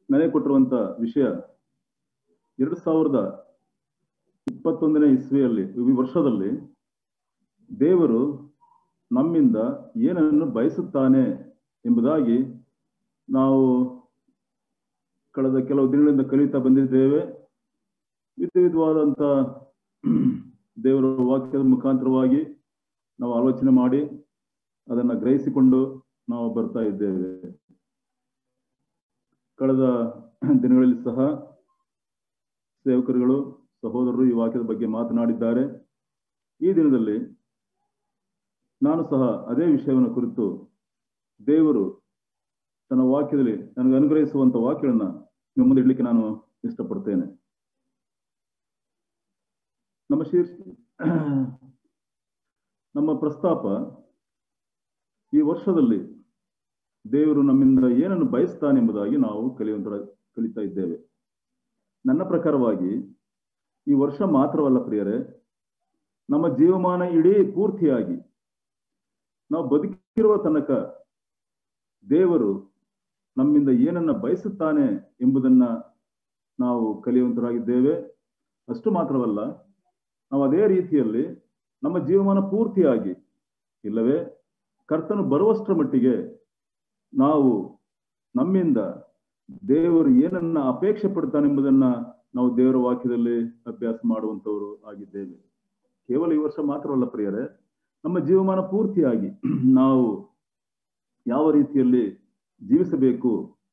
ನನಗೆ ಕೊಟ್ಟಿರುವಂತ ವಿಷಯ 2021ನೇ ಇಸ್ವಿಯಲ್ಲಿ ಈ ವರ್ಷದಲ್ಲಿ ದೇವರು ನಮ್ಮಿಂದ ಏನನ್ನು ಬಯಸುತ್ತಾನೆ ಎಂಬುದಾಗಿ ನಾವು ಕಳೆದ ಕೆಲವು ದಿನಗಳಿಂದ ಕಲಿತಾ ಬಂದಿದ್ದೇವೆ. ವಿಧವಾದಂಥ ದೇವರ ವಾಕ್ಯದ ಮುಖಾಂತರವಾಗಿ ನಾವು ಆಲೋಚನೆ ಮಾಡಿ ಅದನ್ನು ಗ್ರಹಿಸಿಕೊಂಡು ನಾವು ಬರ್ತಾ ಇದ್ದೇವೆ. ಕಳೆದ ದಿನಗಳಲ್ಲಿ ಸಹ ಸೇವಕರುಗಳು ಸಹೋದರರು ಈ ವಾಕ್ಯದ ಬಗ್ಗೆ ಮಾತನಾಡಿದ್ದಾರೆ. ಈ ದಿನದಲ್ಲಿ ನಾನು ಸಹ ಅದೇ ವಿಷಯವನ್ನು ಕುರಿತು ದೇವರು ತನ್ನ ವಾಕ್ಯದಲ್ಲಿ ನನಗೆ ಅನುಗ್ರಹಿಸುವಂತ ವಾಕ್ಯಗಳನ್ನ ನಿಮ್ಮ ಮುಂದೆ ಇಡಲಿಕ್ಕೆ ನಾನು ಇಷ್ಟಪಡ್ತೇನೆ. ನಮ್ಮ ಪ್ರಸ್ತಾಪ ಈ ವರ್ಷದಲ್ಲಿ ದೇವರು ನಮ್ಮಿಂದ ಏನನ್ನು ಬಯಸ್ತಾನೆ ಎಂಬುದಾಗಿ ನಾವು ಕಲಿತಾ ಇದ್ದೇವೆ. ನನ್ನ ಪ್ರಕಾರವಾಗಿ ಈ ವರ್ಷ ಮಾತ್ರವಲ್ಲ ಪ್ರಿಯರೇ, ನಮ್ಮ ಜೀವಮಾನ ಇಡೀ ಪೂರ್ತಿಯಾಗಿ ನಾವು ಬದುಕಿರುವ ತನಕ ದೇವರು ನಮ್ಮಿಂದ ಏನನ್ನ ಬಯಸುತ್ತಾನೆ ಎಂಬುದನ್ನ ನಾವು ಕಲಿಯುವಂತರಾಗಿದ್ದೇವೆ. ಅಷ್ಟು ಮಾತ್ರವಲ್ಲ, ನಾವು ಅದೇ ರೀತಿಯಲ್ಲಿ ನಮ್ಮ ಜೀವಮಾನ ಪೂರ್ತಿಯಾಗಿ ಇಲ್ಲವೇ ಕರ್ತನು ಬರುವಷ್ಟರ ಮಟ್ಟಿಗೆ ನಾವು ನಮ್ಮಿಂದ ದೇವರು ಏನನ್ನ ಅಪೇಕ್ಷೆ ಪಡ್ತಾನೆ ಎಂಬುದನ್ನ ನಾವು ದೇವರ ವಾಕ್ಯದಲ್ಲಿ ಅಭ್ಯಾಸ ಮಾಡುವಂತವರು ಆಗಿದ್ದೇವೆ. ಕೇವಲ ಈ ವರ್ಷ ಮಾತ್ರವಲ್ಲ ಪ್ರಿಯರೇ, ನಮ್ಮ ಜೀವಮಾನ ಪೂರ್ತಿಯಾಗಿ ನಾವು ಯಾವ ರೀತಿಯಲ್ಲಿ ಜೀವಿಸಬೇಕು,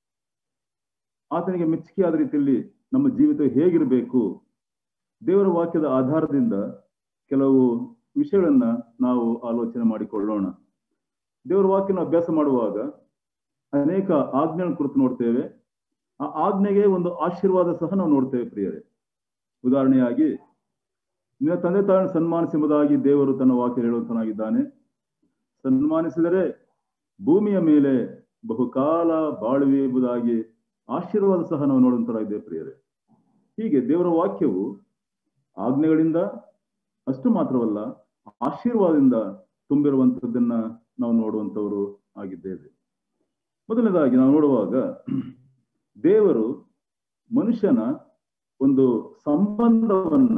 ಆತನಿಗೆ ಮೆಚ್ಚುಗೆಯಾದ ರೀತಿಯಲ್ಲಿ ನಮ್ಮ ಜೀವಿತ ಹೇಗಿರಬೇಕು, ದೇವರ ವಾಕ್ಯದ ಆಧಾರದಿಂದ ಕೆಲವು ವಿಷಯಗಳನ್ನ ನಾವು ಆಲೋಚನೆ ಮಾಡಿಕೊಳ್ಳೋಣ. ದೇವರ ವಾಕ್ಯನ ಅಭ್ಯಾಸ ಮಾಡುವಾಗ ಅನೇಕ ಆಜ್ಞೆಗಳನ್ನು ಕುರಿತು ನೋಡ್ತೇವೆ. ಆ ಆಜ್ಞೆಗೆ ಒಂದು ಆಶೀರ್ವಾದ ಸಹ ನಾವು ನೋಡ್ತೇವೆ ಪ್ರಿಯರೇ. ಉದಾಹರಣೆಯಾಗಿ, ನಿನ್ನ ತಂದೆ ತಾಯಿಯನ್ನು ಸನ್ಮಾನಿಸುವುದಾಗಿ ದೇವರು ತನ್ನ ವಾಕ್ಯ ಹೇಳುವಂತನಾಗಿದ್ದಾನೆ. ಸನ್ಮಾನಿಸಿದರೆ ಭೂಮಿಯ ಮೇಲೆ ಬಹುಕಾಲ ಬಾಳುವೆ ಎಂಬುದಾಗಿ ಆಶೀರ್ವಾದ ಸಹ ನಾವು ನೋಡುವಂತರಾಗಿದ್ದೇವೆ ಪ್ರಿಯರೇ. ಹೀಗೆ ದೇವರ ವಾಕ್ಯವು ಆಜ್ಞೆಗಳಿಂದ ಅಷ್ಟು ಮಾತ್ರವಲ್ಲ, ಆಶೀರ್ವಾದದಿಂದ ತುಂಬಿರುವಂಥದ್ದನ್ನ ನಾವು ನೋಡುವಂಥವರು ಆಗಿದ್ದೇವೆ. ಮೊದಲನೇದಾಗಿ ನಾವು ನೋಡುವಾಗ ದೇವರು ಮನುಷ್ಯನ ಒಂದು ಸಂಬಂಧವನ್ನ,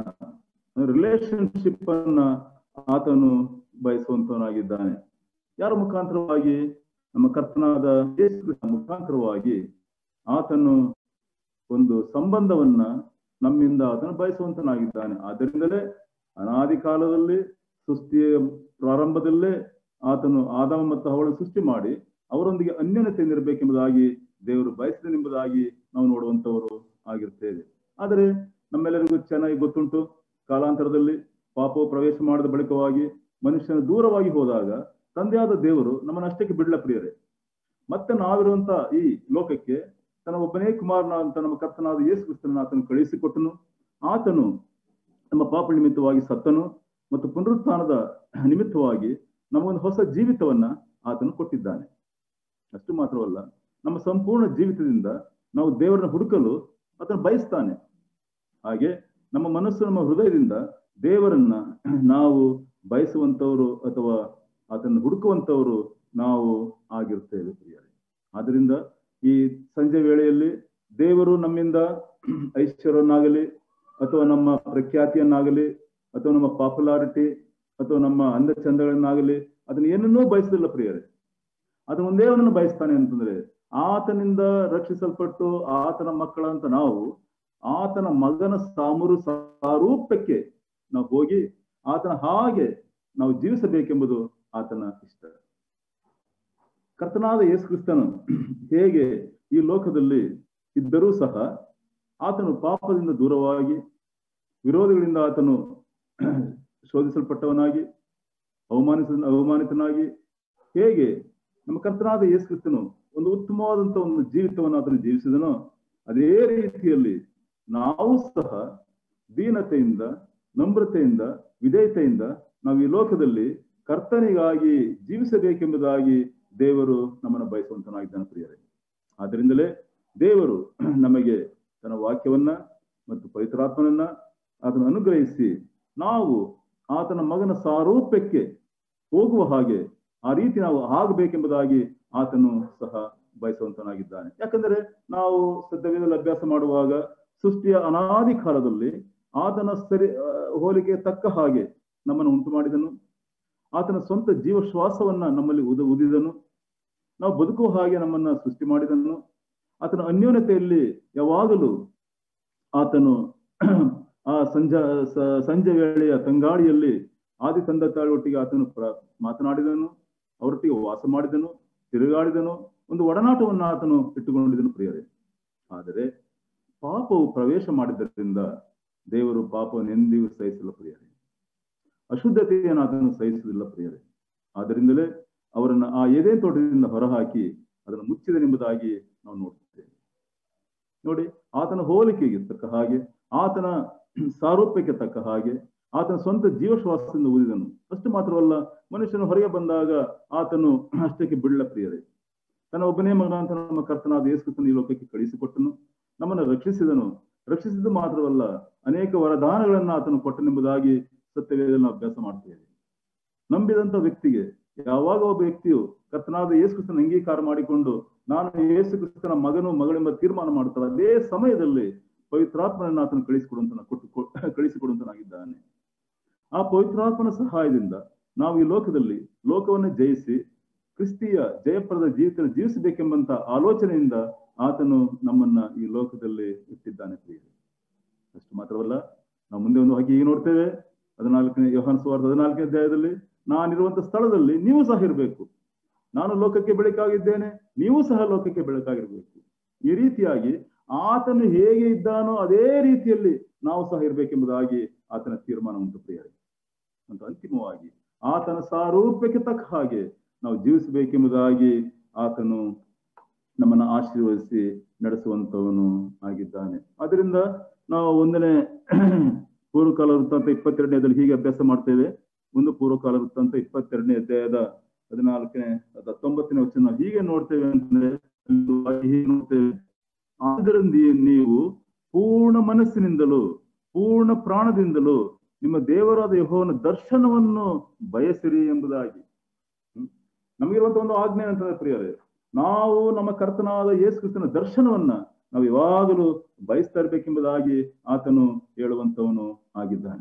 ರಿಲೇಶನ್ಶಿಪ್ ಅನ್ನ ಆತನು ಬಯಸುವಂತವನಾಗಿದ್ದಾನೆ. ಯಾರ ಮುಖಾಂತರವಾಗಿ? ನಮ್ಮ ಕರ್ತನಾದ ಯೇಸುವಿನ ಮುಖಾಂತರವಾಗಿ ಆತನು ಒಂದು ಸಂಬಂಧವನ್ನ ನಮ್ಮಿಂದ ಆತನು ಬಯಸುವಂತನಾಗಿದ್ದಾನೆ. ಆದ್ದರಿಂದಲೇ ಅನಾದಿ ಕಾಲದಲ್ಲಿ ಸೃಷ್ಟಿಯ ಪ್ರಾರಂಭದಲ್ಲೇ ಆತನು ಆದಾಮ ಮತ್ತು ಹವ್ವಳನ್ನು ಸೃಷ್ಟಿ ಮಾಡಿ ಅವರೊಂದಿಗೆ ಅನ್ಯೋನ್ಯತೆಯಿಂದಿರಬೇಕೆಂಬುದಾಗಿ ದೇವರು ಬಯಸಿದನೆಂಬುದಾಗಿ ನಾವು ನೋಡುವಂತವರು ಆಗಿರ್ತೇವೆ. ಆದರೆ ನಮ್ಮೆಲ್ಲರಿಗೂ ಚೆನ್ನಾಗಿ ಗೊತ್ತುಂಟು, ಕಾಲಾಂತರದಲ್ಲಿ ಪಾಪವು ಪ್ರವೇಶ ಮಾಡಿದ ಬಳಿಕವಾಗಿ ಮನುಷ್ಯನ ದೂರವಾಗಿ ಹೋದಾಗ ತಂದೆಯಾದ ದೇವರು ನಮ್ಮನ್ನು ಅಷ್ಟಕ್ಕೆ ಬಿಡ್ಲ ಪ್ರಿಯರೇ. ಮತ್ತೆ ನಾವಿರುವಂತ ಈ ಲೋಕಕ್ಕೆ ತನ್ನ ಒಬ್ಬನೇ ಕುಮಾರನಾದಂತ ನಮ್ಮ ಕರ್ತನಾದ ಯೇಸು ಕ್ರಿಸ್ತನನ್ನು ಆತನು ಕಳುಹಿಸಿಕೊಟ್ಟನು. ಆತನು ನಮ್ಮ ಪಾಪ ನಿಮಿತ್ತವಾಗಿ ಸತ್ತನು ಮತ್ತು ಪುನರುತ್ಥಾನದ ನಿಮಿತ್ತವಾಗಿ ನಮಗೊಂದು ಹೊಸ ಜೀವಿತವನ್ನ ಆತನು ಕೊಟ್ಟಿದ್ದಾನೆ. ಅಷ್ಟು ಮಾತ್ರವಲ್ಲ, ನಮ್ಮ ಸಂಪೂರ್ಣ ಜೀವಿತದಿಂದ ನಾವು ದೇವರನ್ನ ಹುಡುಕಲು ಆತನು ಬಯಸ್ತಾನೆ. ಹಾಗೆ ನಮ್ಮ ಮನಸ್ಸು, ನಮ್ಮ ಹೃದಯದಿಂದ ದೇವರನ್ನ ನಾವು ಬಯಸುವಂತವರು ಅಥವಾ ಆತನ್ನು ಹುಡುಕುವಂತವರು ನಾವು ಆಗಿರ್ತೇವೆ ಪ್ರಿಯರೇ. ಆದ್ರಿಂದ ಈ ಸಂಜೆ ವೇಳೆಯಲ್ಲಿ ದೇವರು ನಮ್ಮಿಂದ ಐಶ್ವರ್ಯವನ್ನಾಗಲಿ ಅಥವಾ ನಮ್ಮ ಪ್ರಖ್ಯಾತಿಯನ್ನಾಗಲಿ ಅಥವಾ ನಮ್ಮ ಪಾಪ್ಯುಲಾರಿಟಿ ಅಥವಾ ನಮ್ಮ ಅಂದ ಚಂದಗಳನ್ನಾಗಲಿ ಅದನ್ನ ಏನನ್ನೂ ಬಯಸಲಿಲ್ಲ ಪ್ರಿಯರೇ. ಅದನ್ನ ಒಂದೇ ಒಂದನ್ನು ಬಯಸ್ತಾನೆ ಅಂತಂದ್ರೆ, ಆತನಿಂದ ರಕ್ಷಿಸಲ್ಪಟ್ಟು ಆತನ ಮಕ್ಕಳಂತ ನಾವು ಆತನ ಮಗನ ಸಾರೂಪ್ಯಕ್ಕೆ ನಾವು ಹೋಗಿ ಆತನ ಹಾಗೆ ನಾವು ಜೀವಿಸಬೇಕೆಂಬುದು ಆತನ ಇಷ್ಟ. ಕರ್ತನಾದ ಯೇಸು ಕ್ರಿಸ್ತನು ಹೇಗೆ ಈ ಲೋಕದಲ್ಲಿ ಇದ್ದರೂ ಸಹ ಆತನು ಪಾಪದಿಂದ ದೂರವಾಗಿ, ವಿರೋಧಿಗಳಿಂದ ಆತನು ಶೋಧಿಸಲ್ಪಟ್ಟವನಾಗಿ, ಅವಮಾನಿತನಾಗಿ, ಹೇಗೆ ನಮ್ಮ ಕರ್ತನಾದ ಯೇಸು ಕ್ರಿಸ್ತನು ಒಂದು ಉತ್ತಮವಾದಂತ ಒಂದು ಜೀವಿತವನ್ನು ಆತನು ಜೀವಿಸಿದನೋ, ಅದೇ ರೀತಿಯಲ್ಲಿ ನಾವು ಸಹ ದೀನತೆಯಿಂದ, ನಮ್ರತೆಯಿಂದ, ವಿಧೇಯತೆಯಿಂದ ನಾವು ಈ ಲೋಕದಲ್ಲಿ ಕರ್ತನಿಗಾಗಿ ಜೀವಿಸಬೇಕೆಂಬುದಾಗಿ ದೇವರು ನಮ್ಮನ್ನು ಬಯಸುವಂತನಾಗಿದ್ದಾನೆ ಪ್ರಿಯರೇ. ಆದ್ದರಿಂದಲೇ ದೇವರು ನಮಗೆ ತನ್ನ ವಾಕ್ಯವನ್ನ ಮತ್ತು ಪವಿತ್ರಾತ್ಮನನ್ನ ಆತನ ಅನುಗ್ರಹಿಸಿ ನಾವು ಆತನ ಮಗನ ಸಾರೂಪ್ಯಕ್ಕೆ ಹೋಗುವ ಹಾಗೆ, ಆ ರೀತಿ ನಾವು ಆಗಬೇಕೆಂಬುದಾಗಿ ಆತನು ಸಹ ಬಯಸುವಂತನಾಗಿದ್ದಾನೆ. ಯಾಕಂದ್ರೆ ನಾವು ಸತ್ಯವೇದದಲ್ಲಿ ಅಭ್ಯಾಸ ಮಾಡುವಾಗ ಸೃಷ್ಟಿಯ ಅನಾದಿ ಕಾಲದಲ್ಲಿ ಆತನ ಹೋಲಿಕೆ ತಕ್ಕ ಹಾಗೆ ನಮ್ಮನ್ನು ಉಂಟು ಮಾಡಿದನು. ಆತನ ಸ್ವಂತ ಜೀವ ಶ್ವಾಸವನ್ನ ನಮ್ಮಲ್ಲಿ ಉದಿದನು. ನಾವು ಬದುಕುವ ಹಾಗೆ ನಮ್ಮನ್ನ ಸೃಷ್ಟಿ ಮಾಡಿದನು. ಆತನ ಅನ್ಯೋನ್ಯತೆಯಲ್ಲಿ ಯಾವಾಗಲೂ ಆತನು ಆ ಸಂಜೆ ವೇಳೆಯ ತಂಗಾಳಿಯಲ್ಲಿ ಆದಿ ತಂದೆ ತಾಯಿಯೊಟ್ಟಿಗೆ ಆತನು ಮಾತನಾಡಿದನು, ಅವರೊಟ್ಟಿಗೆ ವಾಸ ಮಾಡಿದನು, ತಿರುಗಾಡಿದನು, ಒಂದು ಒಡನಾಟವನ್ನು ಆತನು ಇಟ್ಟುಕೊಂಡಿದ್ದನು ಪ್ರಿಯರೇ. ಆದರೆ ಪಾಪವು ಪ್ರವೇಶ ಮಾಡಿದ್ದರಿಂದ ದೇವರು ಪಾಪವನ್ನು ಎಂದಿಗೂ ಸಹಿಸಲ್ಲ ಪ್ರಿಯರೇ. ಅಶುದ್ಧತೆಯನ್ನು ಆತನು ಸಹಿಸುವುದಿಲ್ಲ ಪ್ರಿಯರೇ. ಆದ್ದರಿಂದಲೇ ಅವರನ್ನ ಆ ಏದೇನ್ ತೋಟದಿಂದ ಹೊರಹಾಕಿ ಅದನ್ನು ಮುಚ್ಚಿದನೆಂಬುದಾಗಿ ನಾವು ನೋಡುತ್ತೇವೆ. ನೋಡಿ, ಆತನ ಹೋಲಿಕೆಗೆ ತಕ್ಕ ಹಾಗೆ, ಆತನ ಸಾರೂಪ್ಯಕ್ಕೆ ತಕ್ಕ ಹಾಗೆ ಆತನ ಸ್ವಂತ ಜೀವಶ್ವಾಸದಿಂದ ಊದಿದನು. ಅಷ್ಟು ಮಾತ್ರವಲ್ಲ, ಮನುಷ್ಯನು ಹೊರಗೆ ಬಂದಾಗ ಆತನು ಅಷ್ಟಕ್ಕೆ ಬಿಡಲ ಪ್ರಿಯರೇ. ತನ್ನ ಒಬ್ಬನೇ ಮಗನಂತ ನಮ್ಮ ಕರ್ತನಾದ ಯೇಸು ಕ್ರಿಸ್ತನು ಈ ಲೋಕಕ್ಕೆ ಕಳಿಸಿಕೊಟ್ಟನು, ನಮ್ಮನ್ನು ರಕ್ಷಿಸಿದನು. ರಕ್ಷಿಸಿದ್ದು ಮಾತ್ರವಲ್ಲ, ಅನೇಕ ವರದಾನಗಳನ್ನ ಆತನು ಕೊಟ್ಟನೆಂಬುದಾಗಿ ಸತ್ಯವೇದದಲ್ಲಿ ನಾವು ಅಭ್ಯಾಸ ಮಾಡ್ತೇವೆ. ನಂಬಿದಂತ ವ್ಯಕ್ತಿಗೆ ಯಾವಾಗ ಒಬ್ಬ ವ್ಯಕ್ತಿಯು ಕರ್ತನಾದ ಯೇಸು ಕ್ರಿಸ್ತನ ಅಂಗೀಕಾರ ಮಾಡಿಕೊಂಡು ನಾನು ಯೇಸು ಕ್ರಿಸ್ತನ ಮಗನು ಮಗಳೆಂಬ ತೀರ್ಮಾನ ಮಾಡ್ತಾಳೆ, ಅದೇ ಸಮಯದಲ್ಲಿ ಪವಿತ್ರಾತ್ಮನನ್ನು ಆತನು ಕಳಿಸಿಕೊಡುವಂತನಾಗಿದ್ದಾನೆ. ಆ ಪವಿತ್ರಾತ್ಮನ ಸಹಾಯದಿಂದ ನಾವು ಈ ಲೋಕವನ್ನು ಜಯಿಸಿ ಕ್ರಿಸ್ತಿಯ ಜಯಪ್ರದ ಜೀವಿತ ಜೀವಿಸಬೇಕೆಂಬಂತ ಆಲೋಚನೆಯಿಂದ ಆತನು ನಮ್ಮನ್ನ ಈ ಲೋಕದಲ್ಲಿ ಇಟ್ಟಿದ್ದಾನೆ ಪ್ರಿಯರೇ. ಅಷ್ಟು ಮಾತ್ರವಲ್ಲ, ನಾವು ಮುಂದೆ ಒಂದು ಹಾಗೆ ಈಗ ನೋಡ್ತೇವೆ, 14ನೇ ಯೋಹಾನ ಸುವಾರ್ತೆ 14ನೇ ಅಧ್ಯಾಯದಲ್ಲಿ, ನಾನಿರುವಂತ ಸ್ಥಳದಲ್ಲಿ ನೀವು ಸಹ ಇರಬೇಕು, ನಾನು ಲೋಕಕ್ಕೆ ಬೆಳಕಾಗಿದ್ದೇನೆ, ನೀವು ಸಹ ಲೋಕಕ್ಕೆ ಬೆಳಕಾಗಿರ್ಬೇಕು. ಈ ರೀತಿಯಾಗಿ ಆತನು ಹೇಗೆ ಇದ್ದಾನೋ ಅದೇ ರೀತಿಯಲ್ಲಿ ನಾವು ಸಹ ಇರ್ಬೇಕೆಂಬುದಾಗಿ ಆತನ ತೀರ್ಮಾನ ಉಂಟು ಪ್ರಿಯರೇ. ಮತ್ತು ಅಂತಿಮವಾಗಿ ಆತನ ಸಾರೂಪ್ಯಕ್ಕೆ ತಕ್ಕ ಹಾಗೆ ನಾವು ಜೀವಿಸಬೇಕೆಂಬುದಾಗಿ ಆತನು ನಮ್ಮನ್ನ ಆಶೀರ್ವದಿಸಿ ನಡೆಸುವಂತವನು ಆಗಿದ್ದಾನೆ. ಅದರಿಂದ ನಾವು 1ನೇ ಪೂರ್ವಕಾಲ ವೃತ್ತಾಂತ 22ನೇ ಅಧ್ಯಾಯದಲ್ಲಿ ಹೀಗೆ ಅಭ್ಯಾಸ ಮಾಡ್ತೇವೆ. ಒಂದು ಪೂರ್ವಕಾಲ ವೃತ್ತಾಂತ 22ನೇ ಅಧ್ಯಾಯದ 14ನೇ 19ನೇ ವಚನ ಹೀಗೆ ನೋಡ್ತೇವೆ ಅಂತಂದ್ರೆ, ಹೀಗೆ ನೋಡ್ತೇವೆ, ಆದ್ದರಿಂದ ನೀವು ಪೂರ್ಣ ಮನಸ್ಸಿನಿಂದಲೂ ಪೂರ್ಣ ಪ್ರಾಣದಿಂದಲೂ ನಿಮ್ಮ ದೇವರಾದ ಯೆಹೋವನ ದರ್ಶನವನ್ನು ಬಯಸಿರಿ ಎಂಬುದಾಗಿ. ನಮಗಿರುವಂತ ಒಂದು ಆಜ್ಞೆ ಅಂತಂದ್ರೆ ಪ್ರಿಯರೇ, ನಾವು ನಮ್ಮ ಕರ್ತನಾದ ಯೇಸು ಕ್ರಿಸ್ತನ ದರ್ಶನವನ್ನ ನಾವು ಯಾವಾಗಲೂ ಬಯಸ್ತಾ ಇರ್ಬೇಕೆಂಬುದಾಗಿ ಆತನು ಹೇಳುವಂತವನು ಆಗಿದ್ದಾನೆ.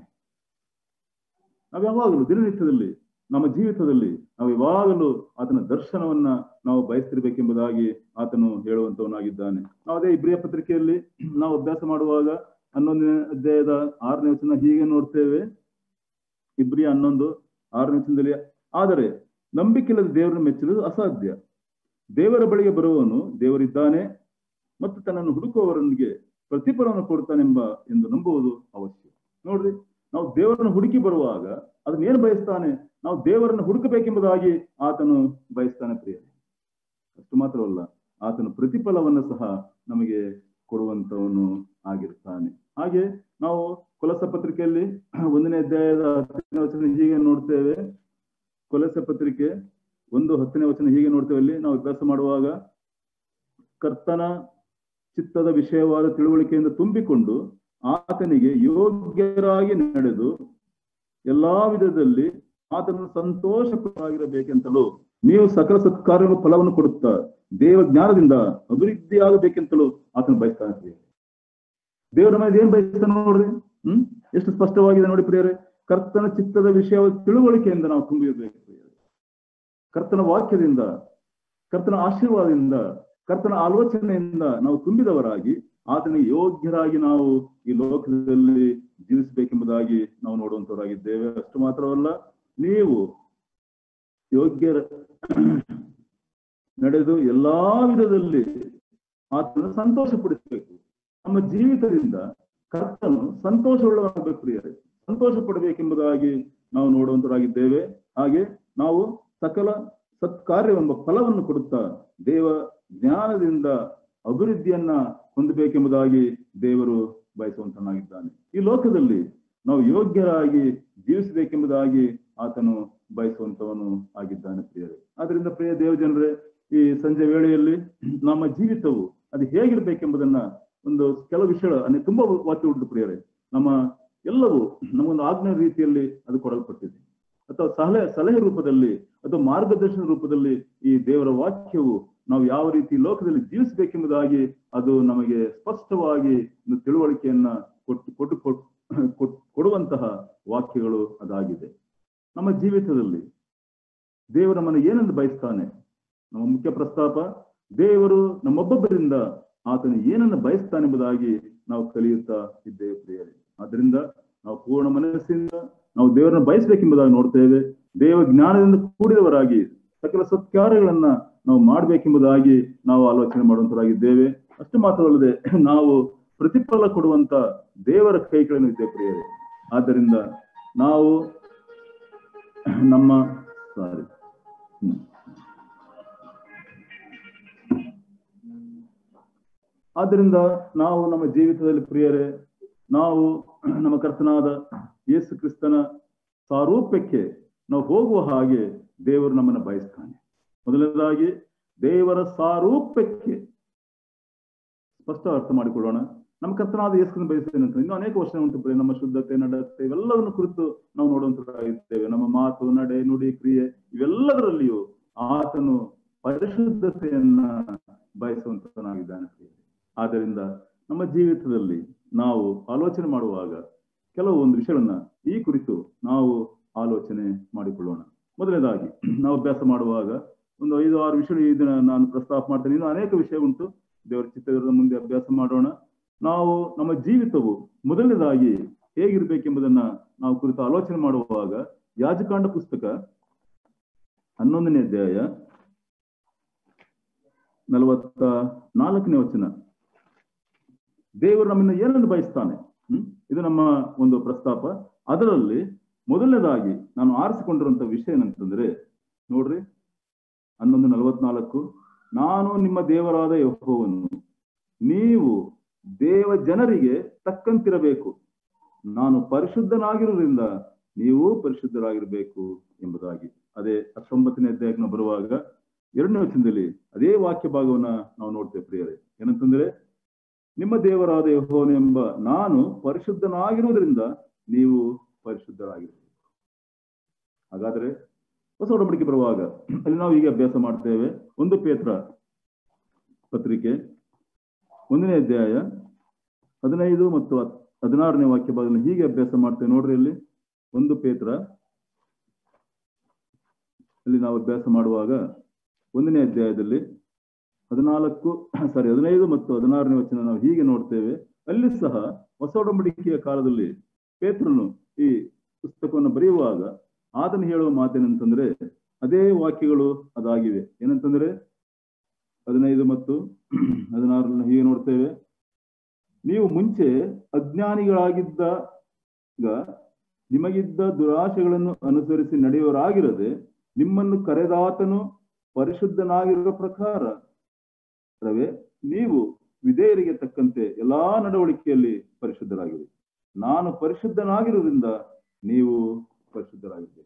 ನಾವು ಯಾವಾಗಲೂ ದಿನನಿತ್ಯದಲ್ಲಿ ನಮ್ಮ ಜೀವಿತದಲ್ಲಿ ನಾವು ಯಾವಾಗಲೂ ಆತನ ದರ್ಶನವನ್ನ ನಾವು ಬಯಸ್ತಿರ್ಬೇಕೆಂಬುದಾಗಿ ಆತನು ಹೇಳುವಂತವನಾಗಿದ್ದಾನೆ. ನಾವು ಅದೇ ಇಬ್ರಿಯ ಪತ್ರಿಕೆಯಲ್ಲಿ ನಾವು ಅಭ್ಯಾಸ ಮಾಡುವಾಗ 11ನೇ ಅಧ್ಯಾಯದ 6ನೇ ವಚನ ಹೀಗೆ ನೋಡ್ತೇವೆ. ಇಬ್ರಿಯ 11:6ನೇ ವಚನದಲ್ಲಿ, ಆದರೆ ನಂಬಿಕೆಯಿಲ್ಲದ ದೇವರನ್ನು ಮೆಚ್ಚುವುದು ಅಸಾಧ್ಯ. ದೇವರ ಬಳಿಗೆ ಬರುವವನು ದೇವರಿದ್ದಾನೆ ಮತ್ತು ತನ್ನನ್ನು ಹುಡುಕುವವರನಿಗೆ ಪ್ರತಿಫಲವನ್ನು ಕೊಡ್ತಾನೆಂಬ ಎಂದು ನಂಬುವುದು ಅವಶ್ಯ. ನೋಡ್ರಿ, ನಾವು ದೇವರನ್ನು ಹುಡುಕಿ ಬರುವಾಗ ಅದನ್ನೇನು ಬಯಸ್ತಾನೆ? ನಾವು ದೇವರನ್ನು ಹುಡುಕಬೇಕೆಂಬುದಾಗಿ ಆತನು ಬಯಸ್ತಾನೆ ಪ್ರಿಯರೇ. ಅಷ್ಟು ಮಾತ್ರವಲ್ಲ, ಆತನು ಪ್ರತಿಫಲವನ್ನು ಸಹ ನಮಗೆ ಕೊಡುವಂತವನು ಆಗಿರ್ತಾನೆ. ಹಾಗೆ ನಾವು ಕೊಲಸ ಪತ್ರಿಕೆಯಲ್ಲಿ 1ನೇ ಅಧ್ಯಾಯದ 10ನೇ ವಚನ ಹೀಗೆ ನೋಡ್ತೇವೆ. ಕೊಲಸ ಪತ್ರಿಕೆ 1:10ನೇ ವಚನ ಹೀಗೆ ನೋಡ್ತೇವೆ. ಅಲ್ಲಿ ನಾವು ಅಭ್ಯಾಸ ಮಾಡುವಾಗ, ಕರ್ತನ ಚಿತ್ತದ ವಿಷಯವಾದ ತಿಳುವಳಿಕೆಯಿಂದ ತುಂಬಿಕೊಂಡು ಆತನಿಗೆ ಯೋಗ್ಯರಾಗಿ ನಡೆದು ಎಲ್ಲಾ ವಿಧದಲ್ಲಿ ಆತನ ಸಂತೋಷವಾಗಿರಬೇಕೆಂತಲೂ ನೀವು ಸಕಲ ಸತ್ಕಾರ್ಯಗಳ ಫಲವನ್ನು ಕೊಡುತ್ತಾ ದೇವ ಜ್ಞಾನದಿಂದ ಅಭಿವೃದ್ಧಿಯಾಗಬೇಕೆಂತಲೂ ಆತನು ಬಯಸ್ತಾನೆ. ದೇವರ ಮೇಲೆ ಏನ್ ಬಯಸ್ತಾನೆ ನೋಡ್ರಿ, ಎಷ್ಟು ಸ್ಪಷ್ಟವಾಗಿದೆ ನೋಡಿ ಪ್ರಿಯರೇ. ಕರ್ತನ ಚಿತ್ತದ ವಿಷಯವಾದ ತಿಳುವಳಿಕೆಯಿಂದ ನಾವು ತುಂಬಿರಬೇಕು ಪ್ರಿಯರೇ. ಕರ್ತನ ವಾಕ್ಯದಿಂದ, ಕರ್ತನ ಆಶೀರ್ವಾದದಿಂದ, ಕರ್ತನ ಆಲೋಚನೆಯಿಂದ ನಾವು ತುಂಬಿದವರಾಗಿ ಆತನಿಗೆ ಯೋಗ್ಯರಾಗಿ ನಾವು ಈ ಲೋಕದಲ್ಲಿ ಜೀವಿಸಬೇಕೆಂಬುದಾಗಿ ನಾವು ನೋಡುವಂತವರಾಗಿದ್ದೇವೆ. ಅಷ್ಟು ಮಾತ್ರವಲ್ಲ, ನೀವು ಯೋಗ್ಯರ ನಡೆದು ಎಲ್ಲಾ ವಿಧದಲ್ಲಿ ಆತನ ಸಂತೋಷ ಪಡಿಸಬೇಕು. ನಮ್ಮ ಜೀವಿತದಿಂದ ಕರ್ತನು ಸಂತೋಷವುಳ್ಳವರಾಗಬೇಕು ಪ್ರಿಯರೇ. ಸಂತೋಷ ಪಡಬೇಕೆಂಬುದಾಗಿ ನಾವು ನೋಡುವಂತವರಾಗಿದ್ದೇವೆ. ಹಾಗೆ ನಾವು ಸಕಲ ಸತ್ಕಾರ್ಯವೆಂಬ ಫಲವನ್ನು ಕೊಡುತ್ತಾ ದೇವ ಜ್ಞಾನದಿಂದ ಅಭಿವೃದ್ಧಿಯನ್ನ ಹೊಂದಬೇಕೆಂಬುದಾಗಿ ದೇವರು ಬಯಸುವಂತನಾಗಿದ್ದಾನೆ. ಈ ಲೋಕದಲ್ಲಿ ನಾವು ಯೋಗ್ಯರಾಗಿ ಜೀವಿಸಬೇಕೆಂಬುದಾಗಿ ಆತನು ಬಯಸುವಂತವನು ಆಗಿದ್ದಾನೆ ಪ್ರಿಯರೇ. ಆದ್ರಿಂದ ಪ್ರಿಯ ದೇವ ಜನರೇ, ಈ ಸಂಜೆ ವೇಳೆಯಲ್ಲಿ ನಮ್ಮ ಜೀವಿತವು ಅದು ಹೇಗಿರ್ಬೇಕೆಂಬುದನ್ನ ಒಂದು ಕೆಲವು ವಿಷಯಗಳು ತುಂಬಾ ವಾಕ್ಯ ಉಂಟು ಪ್ರಿಯರೇ. ನಮ್ಮ ಎಲ್ಲವೂ ನಮಗೊಂದು ಆಜ್ಞೆ ರೀತಿಯಲ್ಲಿ ಅದು ಕೊಡಲ್ಪಟ್ಟಿದೆ, ಅಥವಾ ಸಲಹೆ ರೂಪದಲ್ಲಿ ಅಥವಾ ಮಾರ್ಗದರ್ಶನ ರೂಪದಲ್ಲಿ ಈ ದೇವರ ವಾಕ್ಯವು ನಾವು ಯಾವ ರೀತಿ ಲೋಕದಲ್ಲಿ ಜೀವಿಸಬೇಕೆಂಬುದಾಗಿ ಅದು ನಮಗೆ ಸ್ಪಷ್ಟವಾಗಿ ಒಂದು ತಿಳುವಳಿಕೆಯನ್ನ ಕೊಡುವಂತಹ ವಾಕ್ಯಗಳು ಅದಾಗಿದೆ. ನಮ್ಮ ಜೀವಿತದಲ್ಲಿ ದೇವರು ನಮ್ಮನ್ನು ಏನೆಂದು ಬಯಸ್ತಾನೆ, ನಮ್ಮ ಮುಖ್ಯ ಪ್ರಸ್ತಾಪ ದೇವರು ನಮ್ಮೊಬ್ಬೊಬ್ಬರಿಂದ ಆತನು ಏನನ್ನು ಬಯಸ್ತಾನೆ ಎಂಬುದಾಗಿ ನಾವು ಕಲಿಯುತ್ತಾ ಇದ್ದೇವೆ ಪ್ರಿಯರೇ. ಆದ್ದರಿಂದ ನಾವು ಪೂರ್ಣ ಮನಸ್ಸಿಂದ ನಾವು ದೇವರನ್ನು ಬಯಸಬೇಕೆಂಬುದಾಗಿ ನೋಡ್ತೇವೆ. ದೇವ ಜ್ಞಾನದಿಂದ ಕೂಡಿದವರಾಗಿ ಸಕಲ ಸತ್ಕಾರ್ಯಗಳನ್ನ ನಾವು ಮಾಡ್ಬೇಕೆಂಬುದಾಗಿ ನಾವು ಆಲೋಚನೆ ಮಾಡುವಂತರಾಗಿದ್ದೇವೆ. ಅಷ್ಟು ಮಾತ್ರವಲ್ಲದೆ ನಾವು ಪ್ರತಿಫಲ ಕೊಡುವಂತ ದೇವರ ಕೈಗಳನ್ನು ಇದ್ದೇವೆ ಪ್ರಿಯರೇ. ಆದ್ದರಿಂದ ನಾವು ನಮ್ಮ ಆದ್ದರಿಂದ ನಾವು ನಮ್ಮ ಜೀವಿತದಲ್ಲಿ ಪ್ರಿಯರೇ, ನಾವು ನಮ್ಮ ಕರ್ತನಾದ ಯೇಸು ಕ್ರಿಸ್ತನ ಸಾರೂಪ್ಯಕ್ಕೆ ನಾವು ಹೋಗುವ ಹಾಗೆ ದೇವರು ನಮ್ಮನ್ನು ಬಯಸ್ತಾನೆ. ಮೊದಲನೇದಾಗಿ ದೇವರ ಸಾರೂಪ್ಯಕ್ಕೆ ಸ್ಪಷ್ಟ ಅರ್ಥ ಮಾಡಿಕೊಳ್ಳೋಣ. ನಮ್ಮ ಕರ್ತನಾದ ಯೇಸುವನ್ನು ಬಯಸ್ತೇನೆ ಅಂತ ಇನ್ನು ಅನೇಕ ವರ್ಷ ಉಂಟು. ನಮ್ಮ ಶುದ್ಧತೆ, ನಡತೆ ಇವೆಲ್ಲವನ್ನು ಕುರಿತು ನಾವು ನೋಡುವಂತರಾಗಿದ್ದೇವೆ. ನಮ್ಮ ಮಾತು, ನಡೆ, ನುಡಿ, ಕ್ರಿಯೆ ಇವೆಲ್ಲದರಲ್ಲಿಯೂ ಆತನು ಪರಿಶುದ್ಧತೆಯನ್ನ ಬಯಸುವಂತನಾಗಿದ್ದಾನೆ. ಆದ್ದರಿಂದ ನಮ್ಮ ಜೀವಿತದಲ್ಲಿ ನಾವು ಆಲೋಚನೆ ಮಾಡುವಾಗ ಕೆಲವು ಒಂದು ವಿಷಯವನ್ನ ಈ ಕುರಿತು ನಾವು ಆಲೋಚನೆ ಮಾಡಿಕೊಳ್ಳೋಣ. ಮೊದಲನೇದಾಗಿ ನಾವು ಅಭ್ಯಾಸ ಮಾಡುವಾಗ ಒಂದು 5-6 ವಿಷಯ ಇದನ್ನ ನಾನು ಪ್ರಸ್ತಾಪ ಮಾಡ್ತೇನೆ. ಇನ್ನು ಅನೇಕ ವಿಷಯ ಉಂಟು. ದೇವರ ಚಿತ್ತದ ಮುಂದೆ ಅಭ್ಯಾಸ ಮಾಡೋಣ. ನಾವು ನಮ್ಮ ಜೀವಿತವು ಮೊದಲನೇದಾಗಿ ಹೇಗಿರ್ಬೇಕೆಂಬುದನ್ನ ನಾವು ಕುರಿತು ಆಲೋಚನೆ ಮಾಡುವಾಗ ಯಾಜಕಾಂಡ ಪುಸ್ತಕ 11ನೇ ಅಧ್ಯಾಯ 44ನೇ ವಚನ, ದೇವರು ನಮ್ಮನ್ನ ಏನನ್ನು ಬಯಸ್ತಾನೆ, ಇದು ನಮ್ಮ ಒಂದು ಪ್ರಸ್ತಾಪ. ಅದರಲ್ಲಿ ಮೊದಲನೇದಾಗಿ ನಾನು ಆರಿಸಿಕೊಂಡಿರುವಂತ ವಿಷಯ ಏನಂತಂದ್ರೆ ನೋಡ್ರಿ, 11:44, ನಾನು ನಿಮ್ಮ ದೇವರಾದ ಯೆಹೋವನು, ನೀವು ದೇವ ಜನರಿಗೆ ತಕ್ಕಂತಿರಬೇಕು, ನಾನು ಪರಿಶುದ್ಧನಾಗಿರುವುದರಿಂದ ನೀವು ಪರಿಶುದ್ಧರಾಗಿರ್ಬೇಕು ಎಂಬುದಾಗಿ. ಅದೇ 19ನೇ ಅಧ್ಯಾಯಕ್ಕೆ ನಾವು ಬರುವಾಗ 2ನೇ ವಚನದಲ್ಲಿ ಅದೇ ವಾಕ್ಯ ಭಾಗವನ್ನ ನಾವು ನೋಡ್ತೇವೆ ಪ್ರಿಯರೇ. ಏನಂತಂದ್ರೆ, ನಿಮ್ಮ ದೇವರಾದ ಯೆಹೋವನು ಎಂಬ ನಾನು ಪರಿಶುದ್ಧನಾಗಿರುವುದರಿಂದ ನೀವು ಪರಿಶುದ್ಧರಾಗಿರ್ಬೇಕು. ಹಾಗಾದ್ರೆ ಹೊಸ ಒಡಂಬಡಿಕೆ ಬರುವಾಗ ಅಲ್ಲಿ ನಾವು ಹೀಗೆ ಅಭ್ಯಾಸ ಮಾಡ್ತೇವೆ. 1 ಪೇತ್ರ ಪತ್ರಿಕೆ 1ನೇ ಅಧ್ಯಾಯ 15 ಮತ್ತು 16ನೇ ವಾಕ್ಯ ಭಾಗದಲ್ಲಿ ಹೀಗೆ ಅಭ್ಯಾಸ ಮಾಡ್ತೇವೆ. ನೋಡ್ರಿ, ಅಲ್ಲಿ 1 ಪೇತ್ರ ಅಲ್ಲಿ ನಾವು ಅಭ್ಯಾಸ ಮಾಡುವಾಗ 1ನೇ ಅಧ್ಯಾಯದಲ್ಲಿ 15 ಮತ್ತು 16ನೇ ವಚನ ನಾವು ಹೀಗೆ ನೋಡ್ತೇವೆ. ಅಲ್ಲಿ ಸಹ ಹೊಸ ಒಡಂಬಡಿಕೆಯ ಕಾಲದಲ್ಲಿ ಪೇತ್ರನು ಈ ಪುಸ್ತಕವನ್ನು ಬರೆಯುವಾಗ ಆತನು ಹೇಳುವ ಮಾತೇನಂತಂದ್ರೆ ಅದೇ ವಾಕ್ಯಗಳು ಅದಾಗಿವೆ. ಏನಂತಂದ್ರೆ 15 ಮತ್ತು 16 ಹೀಗೆ ನೋಡ್ತೇವೆ. ನೀವು ಮುಂಚೆ ಅಜ್ಞಾನಿಗಳಾಗಿದ್ದಾಗ ನಿಮಗಿದ್ದ ದುರಾಶೆಗಳನ್ನು ಅನುಸರಿಸಿ ನಡೆಯುವರಾಗಿರದೆ ನಿಮ್ಮನ್ನು ಕರೆದಾತನು ಪರಿಶುದ್ಧನಾಗಿರುವ ಪ್ರಕಾರವೇ ನೀವು ವಿಧೇಯರಿಗೆ ತಕ್ಕಂತೆ ಎಲ್ಲಾ ನಡವಳಿಕೆಯಲ್ಲಿ ಪರಿಶುದ್ಧರಾಗಿರಿ. ನಾನು ಪರಿಶುದ್ಧನಾಗಿರುವುದರಿಂದ ನೀವು ಪರಿಶುದ್ಧರಾಗಿರ್ಬೇಕು.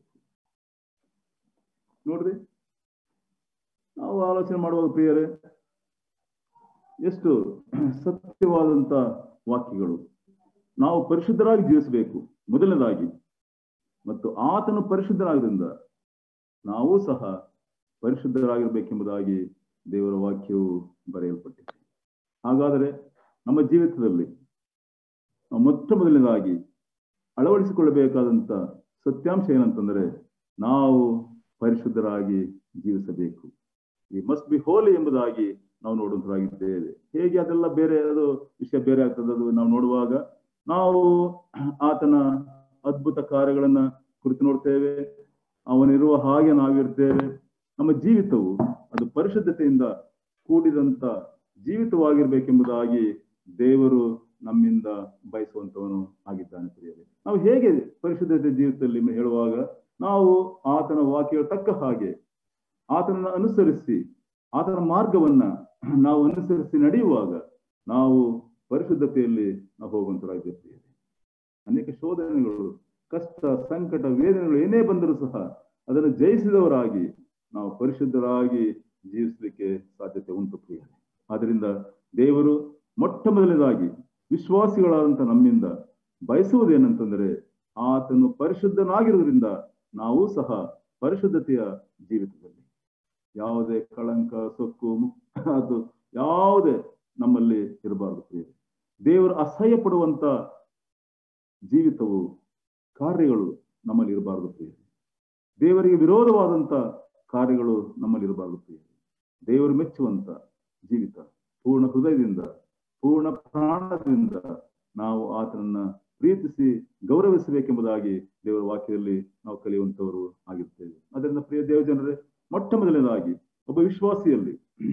ನೋಡ್ರಿ, ನಾವು ಆಲೋಚನೆ ಮಾಡುವಾಗ ಪ್ರಿಯರೇ, ಎಷ್ಟು ಸತ್ಯವಾದಂತ ವಾಕ್ಯಗಳು. ನಾವು ಪರಿಶುದ್ಧರಾಗಿ ಜೀವಿಸಬೇಕು ಮೊದಲನೇದಾಗಿ, ಮತ್ತು ಆತನು ಪರಿಶುದ್ಧರಾಗಿದ್ದರಿಂದ ನಾವು ಸಹ ಪರಿಶುದ್ಧರಾಗಿರ್ಬೇಕೆಂಬುದಾಗಿ ದೇವರ ವಾಕ್ಯವು ಬರೆಯಲ್ಪಟ್ಟಿದೆ. ಹಾಗಾದರೆ ನಮ್ಮ ಜೀವಿತದಲ್ಲಿ ನಾವು ಮೊಟ್ಟ ಮೊದಲನೇದಾಗಿ ಅಳವಡಿಸಿಕೊಳ್ಳಬೇಕಾದಂತ ಸತ್ಯಾಂಶ ಏನಂತಂದ್ರೆ ನಾವು ಪರಿಶುದ್ಧರಾಗಿ ಜೀವಿಸಬೇಕು. ಈ ಮಸ್ಟ್ ಬಿ ಹೋಲಿ ಎಂಬುದಾಗಿ ನಾವು ನೋಡುವಂತರಾಗಿದ್ದೇವೆ. ಹೇಗೆ ಅದೆಲ್ಲ ಬೇರೆ, ಅದು ವಿಷಯ ಬೇರೆ ಆಗ್ತದೆ. ಅದು ನಾವು ನೋಡುವಾಗ ನಾವು ಆತನ ಅದ್ಭುತ ಕಾರ್ಯಗಳನ್ನ ಕುರಿತು ನೋಡ್ತೇವೆ. ಅವನಿರುವ ಹಾಗೆ ನಾವಿರ್ತೇವೆ. ನಮ್ಮ ಜೀವಿತವು ಅದು ಪರಿಶುದ್ಧತೆಯಿಂದ ಕೂಡಿದಂತ ಜೀವಿತವಾಗಿರ್ಬೇಕೆಂಬುದಾಗಿ ದೇವರು ನಮ್ಮಿಂದ ಬಯಸುವಂತವನು ಆಗಿದ್ದಾನೆ ಪ್ರಿಯರೇ. ನಾವು ಹೇಗೆ ಪರಿಶುದ್ಧತೆ ಜೀವಿತದಲ್ಲಿ ಹೇಳುವಾಗ ನಾವು ಆತನ ವಾಕ್ಯಗಳ ತಕ್ಕ ಹಾಗೆ ಆತನನ್ನು ಅನುಸರಿಸಿ ಆತನ ಮಾರ್ಗವನ್ನ ನಾವು ಅನುಸರಿಸಿ ನಡೆಯುವಾಗ ನಾವು ಪರಿಶುದ್ಧತೆಯಲ್ಲಿ ನಾವು ಹೋಗುವಂತರಾಗಿದ್ದೇವೆ. ಅನೇಕ ಶೋಧನೆಗಳು, ಕಷ್ಟ, ಸಂಕಟ, ವೇದನೆಗಳು ಏನೇ ಬಂದರೂ ಸಹ ಅದನ್ನು ಜಯಿಸಿದವರಾಗಿ ನಾವು ಪರಿಶುದ್ಧರಾಗಿ ಜೀವಿಸಲಿಕ್ಕೆ ಸಾಧ್ಯತೆ ಉಂಟು ಪ್ರಿಯರೇ. ಆದ್ರಿಂದ ದೇವರು ಮೊಟ್ಟ ಮೊದಲನೇದಾಗಿ ವಿಶ್ವಾಸಿಗಳಾದಂಥ ನಮ್ಮಿಂದ ಬಯಸುವುದೇನಂತಂದ್ರೆ ಆತನು ಪರಿಶುದ್ಧನಾಗಿರುವುದರಿಂದ ನಾವು ಸಹ ಪರಿಶುದ್ಧತೆಯ ಜೀವಿತದಲ್ಲಿ ಯಾವುದೇ ಕಳಂಕ ಸೊಕ್ಕು ಅದು ಯಾವುದೇ ನಮ್ಮಲ್ಲಿ ಇರಬಾರದು ಪ್ರಿಯರೇ. ದೇವರು ಅಸಹ್ಯ ಪಡುವಂತ ಜೀವಿತವು ಕಾರ್ಯಗಳು ನಮ್ಮಲ್ಲಿ ಇರಬಾರದು ಪ್ರಿಯರೇ. ದೇವರಿಗೆ ವಿರೋಧವಾದಂತ ಕಾರ್ಯಗಳು ನಮ್ಮಲ್ಲಿ ಇರಬಾರದು ಪ್ರಿಯರೇ. ದೇವರು ಮೆಚ್ಚುವಂತ ಜೀವಿತ, ಪೂರ್ಣ ಹೃದಯದಿಂದ ಪೂರ್ಣ ಪ್ರಾಣದಿಂದ ನಾವು ಆತನನ್ನ ಪ್ರೀತಿಸಿ ಗೌರವಿಸಬೇಕೆಂಬುದಾಗಿ ದೇವರ ವಾಕ್ಯದಲ್ಲಿ ನಾವು ಕಲಿಯುವಂತವರು ಆಗಿರ್ತೇವೆ. ಅದರಿಂದ ಪ್ರಿಯ ದೇವ ಜನರೇ, ಮೊಟ್ಟ ಮೊದಲನೇದಾಗಿ ಒಬ್ಬ ವಿಶ್ವಾಸಿಯಲ್ಲಿ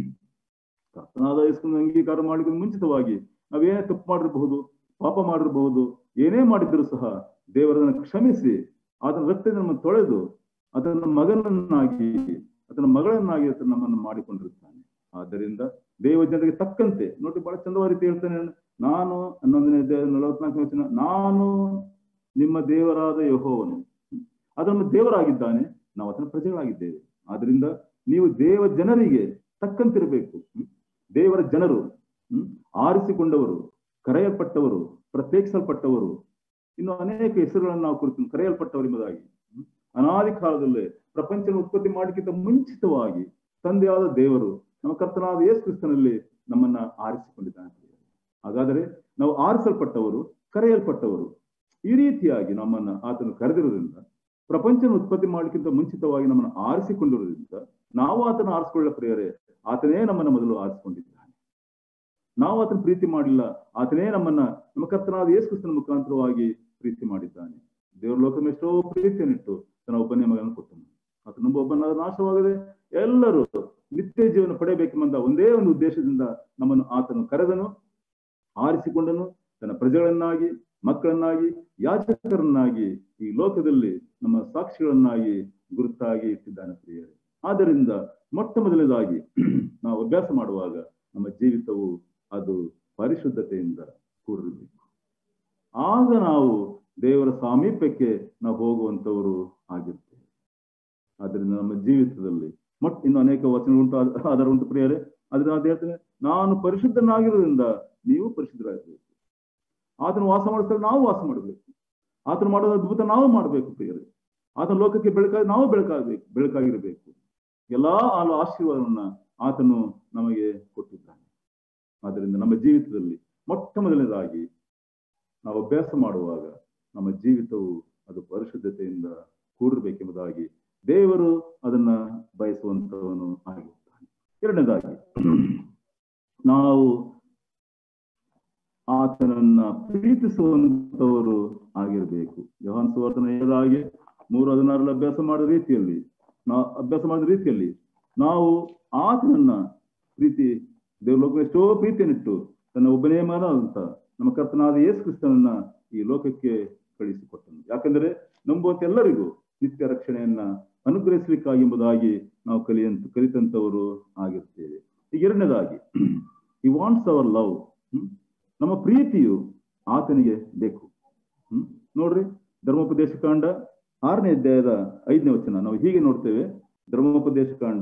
ಕರ್ತನಾದ ಯೇಸುವಿನ ಅಂಗೀಕಾರ ಮಾಡಿಕೊಂಡು ಮುಂಚಿತವಾಗಿ ನಾವೇನೇ ತಪ್ಪು ಮಾಡಿರಬಹುದು, ಪಾಪ ಮಾಡಿರಬಹುದು, ಏನೇ ಮಾಡಿದ್ರು ಸಹ ದೇವರನ್ನ ಕ್ಷಮಿಸಿ ಆತನ ರಕ್ತದಿಂದ ನಮ್ಮನ್ನು ತೊಳೆದು ಅದನ್ನ ಮಗನನ್ನಾಗಿ ಅದನ್ನ ಮಗಳನ್ನಾಗಿ ಆತನ ನಮ್ಮನ್ನು ಮಾಡಿಕೊಂಡಿರುತ್ತಾನೆ. ಆದ್ದರಿಂದ ದೇವ ಜನರಿಗೆ ತಕ್ಕಂತೆ ನೋಡಿ, ಬಹಳ ಚಂದವಾದ ರೀತಿ ಹೇಳ್ತಾನೆ. ನಾನು 11:44 ವಚನ, ನಾನು ನಿಮ್ಮ ದೇವರಾದ ಯೆಹೋವನು. ಅದನ್ನು ದೇವರಾಗಿದ್ದಾನೆ, ನಾವು ಅದನ್ನ ಪ್ರಜೆಗಳಾಗಿದ್ದೇವೆ. ಆದ್ರಿಂದ ನೀವು ದೇವ ಜನರಿಗೆ ತಕ್ಕಂತಿರಬೇಕು. ದೇವರ ಜನರು ಆರಿಸಿಕೊಂಡವರು, ಕರೆಯಲ್ಪಟ್ಟವರು, ಪ್ರತ್ಯೇಕಿಸಲ್ಪಟ್ಟವರು, ಇನ್ನು ಅನೇಕ ಹೆಸರುಗಳನ್ನು ನಾವು ಕುರಿತು ಕರೆಯಲ್ಪಟ್ಟವರು ಎಂಬುದಾಗಿ ಅನಾದಿ ಕಾಲದಲ್ಲೇ ಪ್ರಪಂಚದ ಉತ್ಪತ್ತಿ ಮಾಡಲಿಕ್ಕಿಂತ ಮುಂಚಿತವಾಗಿ ತಂದೆಯಾದ ದೇವರು ನಮ್ಮ ಕರ್ತನಾದ ಯೇಸು ಕ್ರಿಸ್ತನಲ್ಲಿ ನಮ್ಮನ್ನ ಆರಿಸಿಕೊಂಡಿದ್ದಾನೆ. ಹಾಗಾದರೆ ನಾವು ಆರಿಸಲ್ಪಟ್ಟವರು, ಕರೆಯಲ್ಪಟ್ಟವರು. ಈ ರೀತಿಯಾಗಿ ನಮ್ಮನ್ನ ಆತನು ಕರೆದಿರೋದ್ರಿಂದ, ಪ್ರಪಂಚದ ಉತ್ಪತ್ತಿ ಮಾಡಲಿಕ್ಕಿಂತ ಮುಂಚಿತವಾಗಿ ನಮ್ಮನ್ನು ಆರಿಸಿಕೊಂಡಿರೋದ್ರಿಂದ ನಾವು ಆತನ ಆರಿಸಿಕೊಳ್ಳ ಪ್ರಿಯರೇ, ಆತನೇ ನಮ್ಮನ್ನ ಮೊದಲು ಆರಿಸಿಕೊಂಡಿದ್ದಾನೆ. ನಾವು ಆತನ ಪ್ರೀತಿ ಮಾಡಿಲ್ಲ, ಆತನೇ ನಮ್ಮನ್ನ ನಮ್ಮ ಕರ್ತನಾದ ಯೇಸು ಕ್ರಿಸ್ತನ ಮುಖಾಂತರವಾಗಿ ಪ್ರೀತಿ ಮಾಡಿದ್ದಾನೆ. ದೇವರ ಲೋಕದ ಎಷ್ಟೋ ಪ್ರೀತಿಯನ್ನಿಟ್ಟು ತನ್ನ ಒಬ್ಬನೇ ಮಗನ ಕೊಟ್ಟನು. ಆತನ ಒಬ್ಬನ ನಾಶವಾಗದೆ ಎಲ್ಲರೂ ನಿತ್ಯ ಜೀವನ ಪಡೆಯಬೇಕೆಂಬ ಒಂದೇ ಒಂದು ಉದ್ದೇಶದಿಂದ ನಮ್ಮನ್ನು ಆತನು ಕರೆದನು, ಆರಿಸಿಕೊಂಡನು, ತನ್ನ ಪ್ರಜೆಗಳನ್ನಾಗಿ, ಮಕ್ಕಳನ್ನಾಗಿ, ಯಾಜಕರನ್ನಾಗಿ ಈ ಲೋಕದಲ್ಲಿ ನಮ್ಮ ಸಾಕ್ಷಿಗಳನ್ನಾಗಿ ಗುರುತಾಗಿ ಇಟ್ಟಿದ್ದಾನೆ ಪ್ರಿಯರೇ. ಆದ್ದರಿಂದ ಮೊಟ್ಟ ಮೊದಲನೇದಾಗಿ ನಾವು ಅಭ್ಯಾಸ ಮಾಡುವಾಗ ನಮ್ಮ ಜೀವಿತವು ಅದು ಪರಿಶುದ್ಧತೆಯಿಂದ ಕೂಡಿರಬೇಕು. ಆಗ ನಾವು ದೇವರ ಸಾಮೀಪ್ಯಕ್ಕೆ ನಾವು ಹೋಗುವಂತವರು ಆಗಿರ್ತೇವೆ. ಆದ್ದರಿಂದ ನಮ್ಮ ಜೀವಿತದಲ್ಲಿ ಇನ್ನು ಅನೇಕ ವಚನಗಳುಂಟು, ಆಧಾರ ಉಂಟು ಪ್ರಿಯರೇ. ಆದ್ರೆ ನಾನು ಹೇಳ್ತೇನೆ, ನಾನು ಪರಿಶುದ್ಧನಾಗಿರೋದ್ರಿಂದ ನೀವು ಪರಿಶುದ್ಧರಾಗಬೇಕು. ಆತನ ವಾಸ ಮಾಡಿದ್ರೆ ನಾವು ವಾಸ ಮಾಡಬೇಕು. ಆತನ ಮಾಡೋದ ಅದ್ಭುತ ನಾವು ಮಾಡಬೇಕು ಪ್ರಿಯರೇ. ಆತನ ಲೋಕಕ್ಕೆ ನಾವು ಬೆಳಕಾಗಿರಬೇಕು. ಎಲ್ಲಾ ಆಶೀರ್ವಾದವನ್ನ ಆತನು ನಮಗೆ ಕೊಟ್ಟಿದ್ದಾನೆ. ಆದ್ದರಿಂದ ನಮ್ಮ ಜೀವಿತದಲ್ಲಿ ಮೊಟ್ಟ ಮೊದಲನೇದಾಗಿ ನಾವು ಅಭ್ಯಾಸ ಮಾಡುವಾಗ ನಮ್ಮ ಜೀವಿತವು ಅದು ಪರಿಶುದ್ಧತೆಯಿಂದ ಕೂಡಿರ್ಬೇಕೆಂಬುದಾಗಿ ದೇವರು ಅದನ್ನ ಬಯಸುವಂತವನು ಆಗಿರ್ತಾನೆ. ಎರಡನೇದಾಗಿ ನಾವು ಆತನನ್ನ ಪ್ರೀತಿಸುವಂತವರು ಆಗಿರಬೇಕು. ಯೋಹಾನ ಸುವಾರ್ತೆನ ಹೇಳಾಗೆ 3:16 ಅಭ್ಯಾಸ ಮಾಡಿದ ರೀತಿಯಲ್ಲಿ ನಾವು ಆತನನ್ನ ದೇವ್ರ ಲೋಕ ಎಷ್ಟೋ ಪ್ರೀತಿಯನ್ನಿಟ್ಟು ತನ್ನ ಒಬ್ಬನೇ ಮಗನಾದಂತ ನಮ್ಮ ಕರ್ತನಾದ ಯೇಸು ಕ್ರಿಸ್ತನನ್ನ ಈ ಲೋಕಕ್ಕೆ ಕಳಿಸಿಕೊಟ್ಟನು. ಯಾಕಂದ್ರೆ ನಂಬುವಂತ ಎಲ್ಲರಿಗೂ ನಿತ್ಯ ರಕ್ಷಣೆಯನ್ನ ಅನುಗ್ರಹಿಸಲಿಕ್ಕಾಗಿ ಎಂಬುದಾಗಿ ನಾವು ಕಲಿತಂತವರು ಆಗಿರ್ತೇವೆ. ಈಗ ಎರಡನೇದಾಗಿ, ಈ ವಾಂಟ್ಸ್ ಅವರ್ ಲವ್. ನಮ್ಮ ಪ್ರೀತಿಯು ಆತನಿಗೆ ಬೇಕು. ನೋಡ್ರಿ, ಧರ್ಮೋಪದೇಶ ಕಾಂಡ 6ನೇ ಅಧ್ಯಾಯದ 5ನೇ ವಚನ ನಾವು ಹೀಗೆ ನೋಡ್ತೇವೆ. ಧರ್ಮೋಪದೇಶ ಕಾಂಡ,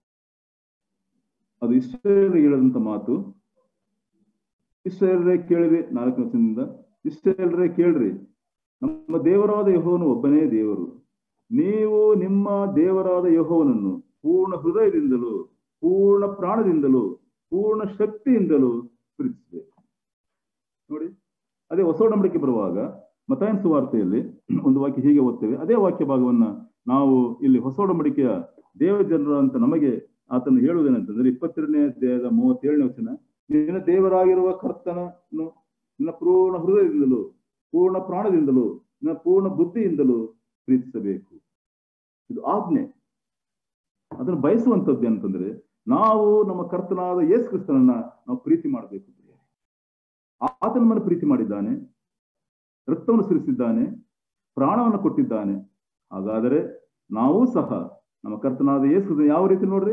ಅದು ಇಸ್ರಾಯೇಲರಿಗೆ ಹೇಳಿದಂತ ಮಾತು. ಇಸ್ರಾಯೇಲರೇ ಕೇಳಿರಿ, 4ನೇ ವಚನದಿಂದ, ಇಸ್ರಾಯೇಲರೇ ಕೇಳ್ರಿ, ನಮ್ಮ ದೇವರಾದ ಯೆಹೋವನು ಒಬ್ಬನೇ ದೇವರು. ನೀವು ನಿಮ್ಮ ದೇವರಾದ ಯೆಹೋವನನ್ನು ಪೂರ್ಣ ಹೃದಯದಿಂದಲೂ, ಪೂರ್ಣ ಪ್ರಾಣದಿಂದಲೂ, ಪೂರ್ಣ ಶಕ್ತಿಯಿಂದಲೂ ಪ್ರೀತಿಸಬೇಕು. ನೋಡಿ, ಅದೇ ಹೊಸ ಒಡಂಬಡಿಕೆ ಬರುವಾಗ ಮತ್ತಾಯನ ಸುವಾರ್ತೆಯಲ್ಲಿ ಒಂದು ವಾಕ್ಯ ಹೀಗೆ ಓದ್ತೇವೆ. ಅದೇ ವಾಕ್ಯ ಭಾಗವನ್ನ ನಾವು ಇಲ್ಲಿ ಹೊಸ ಒಡಂಬಡಿಕೆಯ ದೇವ ಜನರು ಅಂತ ನಮಗೆ ಆತನು ಹೇಳುವುದೇನಂತಂದ್ರೆ 22ನೇ ಅಧ್ಯಾಯದ 37ನೇ ವಚನ, ನಿನ್ನ ದೇವರಾಗಿರುವ ಕರ್ತನನ್ನು ನಿನ್ನ ಪೂರ್ಣ ಹೃದಯದಿಂದಲೂ, ಪೂರ್ಣ ಪ್ರಾಣದಿಂದಲೂ, ನಿನ್ನ ಪೂರ್ಣ ಬುದ್ಧಿಯಿಂದಲೂ ಪ್ರೀತಿಸಬೇಕು. ಇದು ಆಜ್ಞೆ. ಅದನ್ನು ಬಯಸುವಂಥದ್ದು ಏನಂತಂದ್ರೆ, ನಾವು ನಮ್ಮ ಕರ್ತನಾದ ಯೇಸು ಕ್ರಿಸ್ತನನ್ನ ನಾವು ಪ್ರೀತಿ ಮಾಡಬೇಕು. ಆತನ ನಮ್ಮನ್ನು ಪ್ರೀತಿ ಮಾಡಿದ್ದಾನೆ, ರಕ್ತವನ್ನು ಸುರಿಸಿದ್ದಾನೆ, ಪ್ರಾಣವನ್ನು ಕೊಟ್ಟಿದ್ದಾನೆ. ಹಾಗಾದರೆ ನಾವು ಸಹ ನಮ್ಮ ಕರ್ತನಾದ ಯೇಸು ಯಾವ ರೀತಿ ನೋಡ್ರಿ,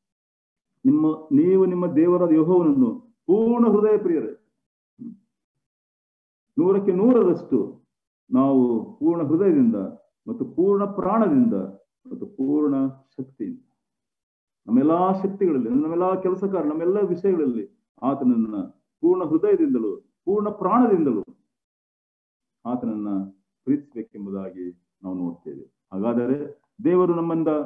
ನೀವು ನಿಮ್ಮ ದೇವರಾದ ಯೆಹೋವನನ್ನು ಪೂರ್ಣ ಹೃದಯ ಪ್ರಿಯರೇ, 100ಕ್ಕೆ 100ರಷ್ಟು ನಾವು ಪೂರ್ಣ ಹೃದಯದಿಂದ ಮತ್ತು ಪೂರ್ಣ ಪ್ರಾಣದಿಂದ ಮತ್ತು ಪೂರ್ಣ ಶಕ್ತಿಯಿಂದ, ನಮ್ಮೆಲ್ಲಾ ಶಕ್ತಿಗಳಲ್ಲಿ, ನಮ್ಮೆಲ್ಲಾ ಕೆಲಸ ಕಾರ್ಯ, ನಮ್ಮೆಲ್ಲ ವಿಷಯಗಳಲ್ಲಿ ಆತನನ್ನ ಪೂರ್ಣ ಹೃದಯದಿಂದಲೂ ಪೂರ್ಣ ಪ್ರಾಣದಿಂದಲೂ ಆತನನ್ನ ಪ್ರೀತಿಸಬೇಕೆಂಬುದಾಗಿ ನಾವು ನೋಡ್ತೇವೆ. ಹಾಗಾದರೆ ದೇವರು ನಮ್ಮಿಂದ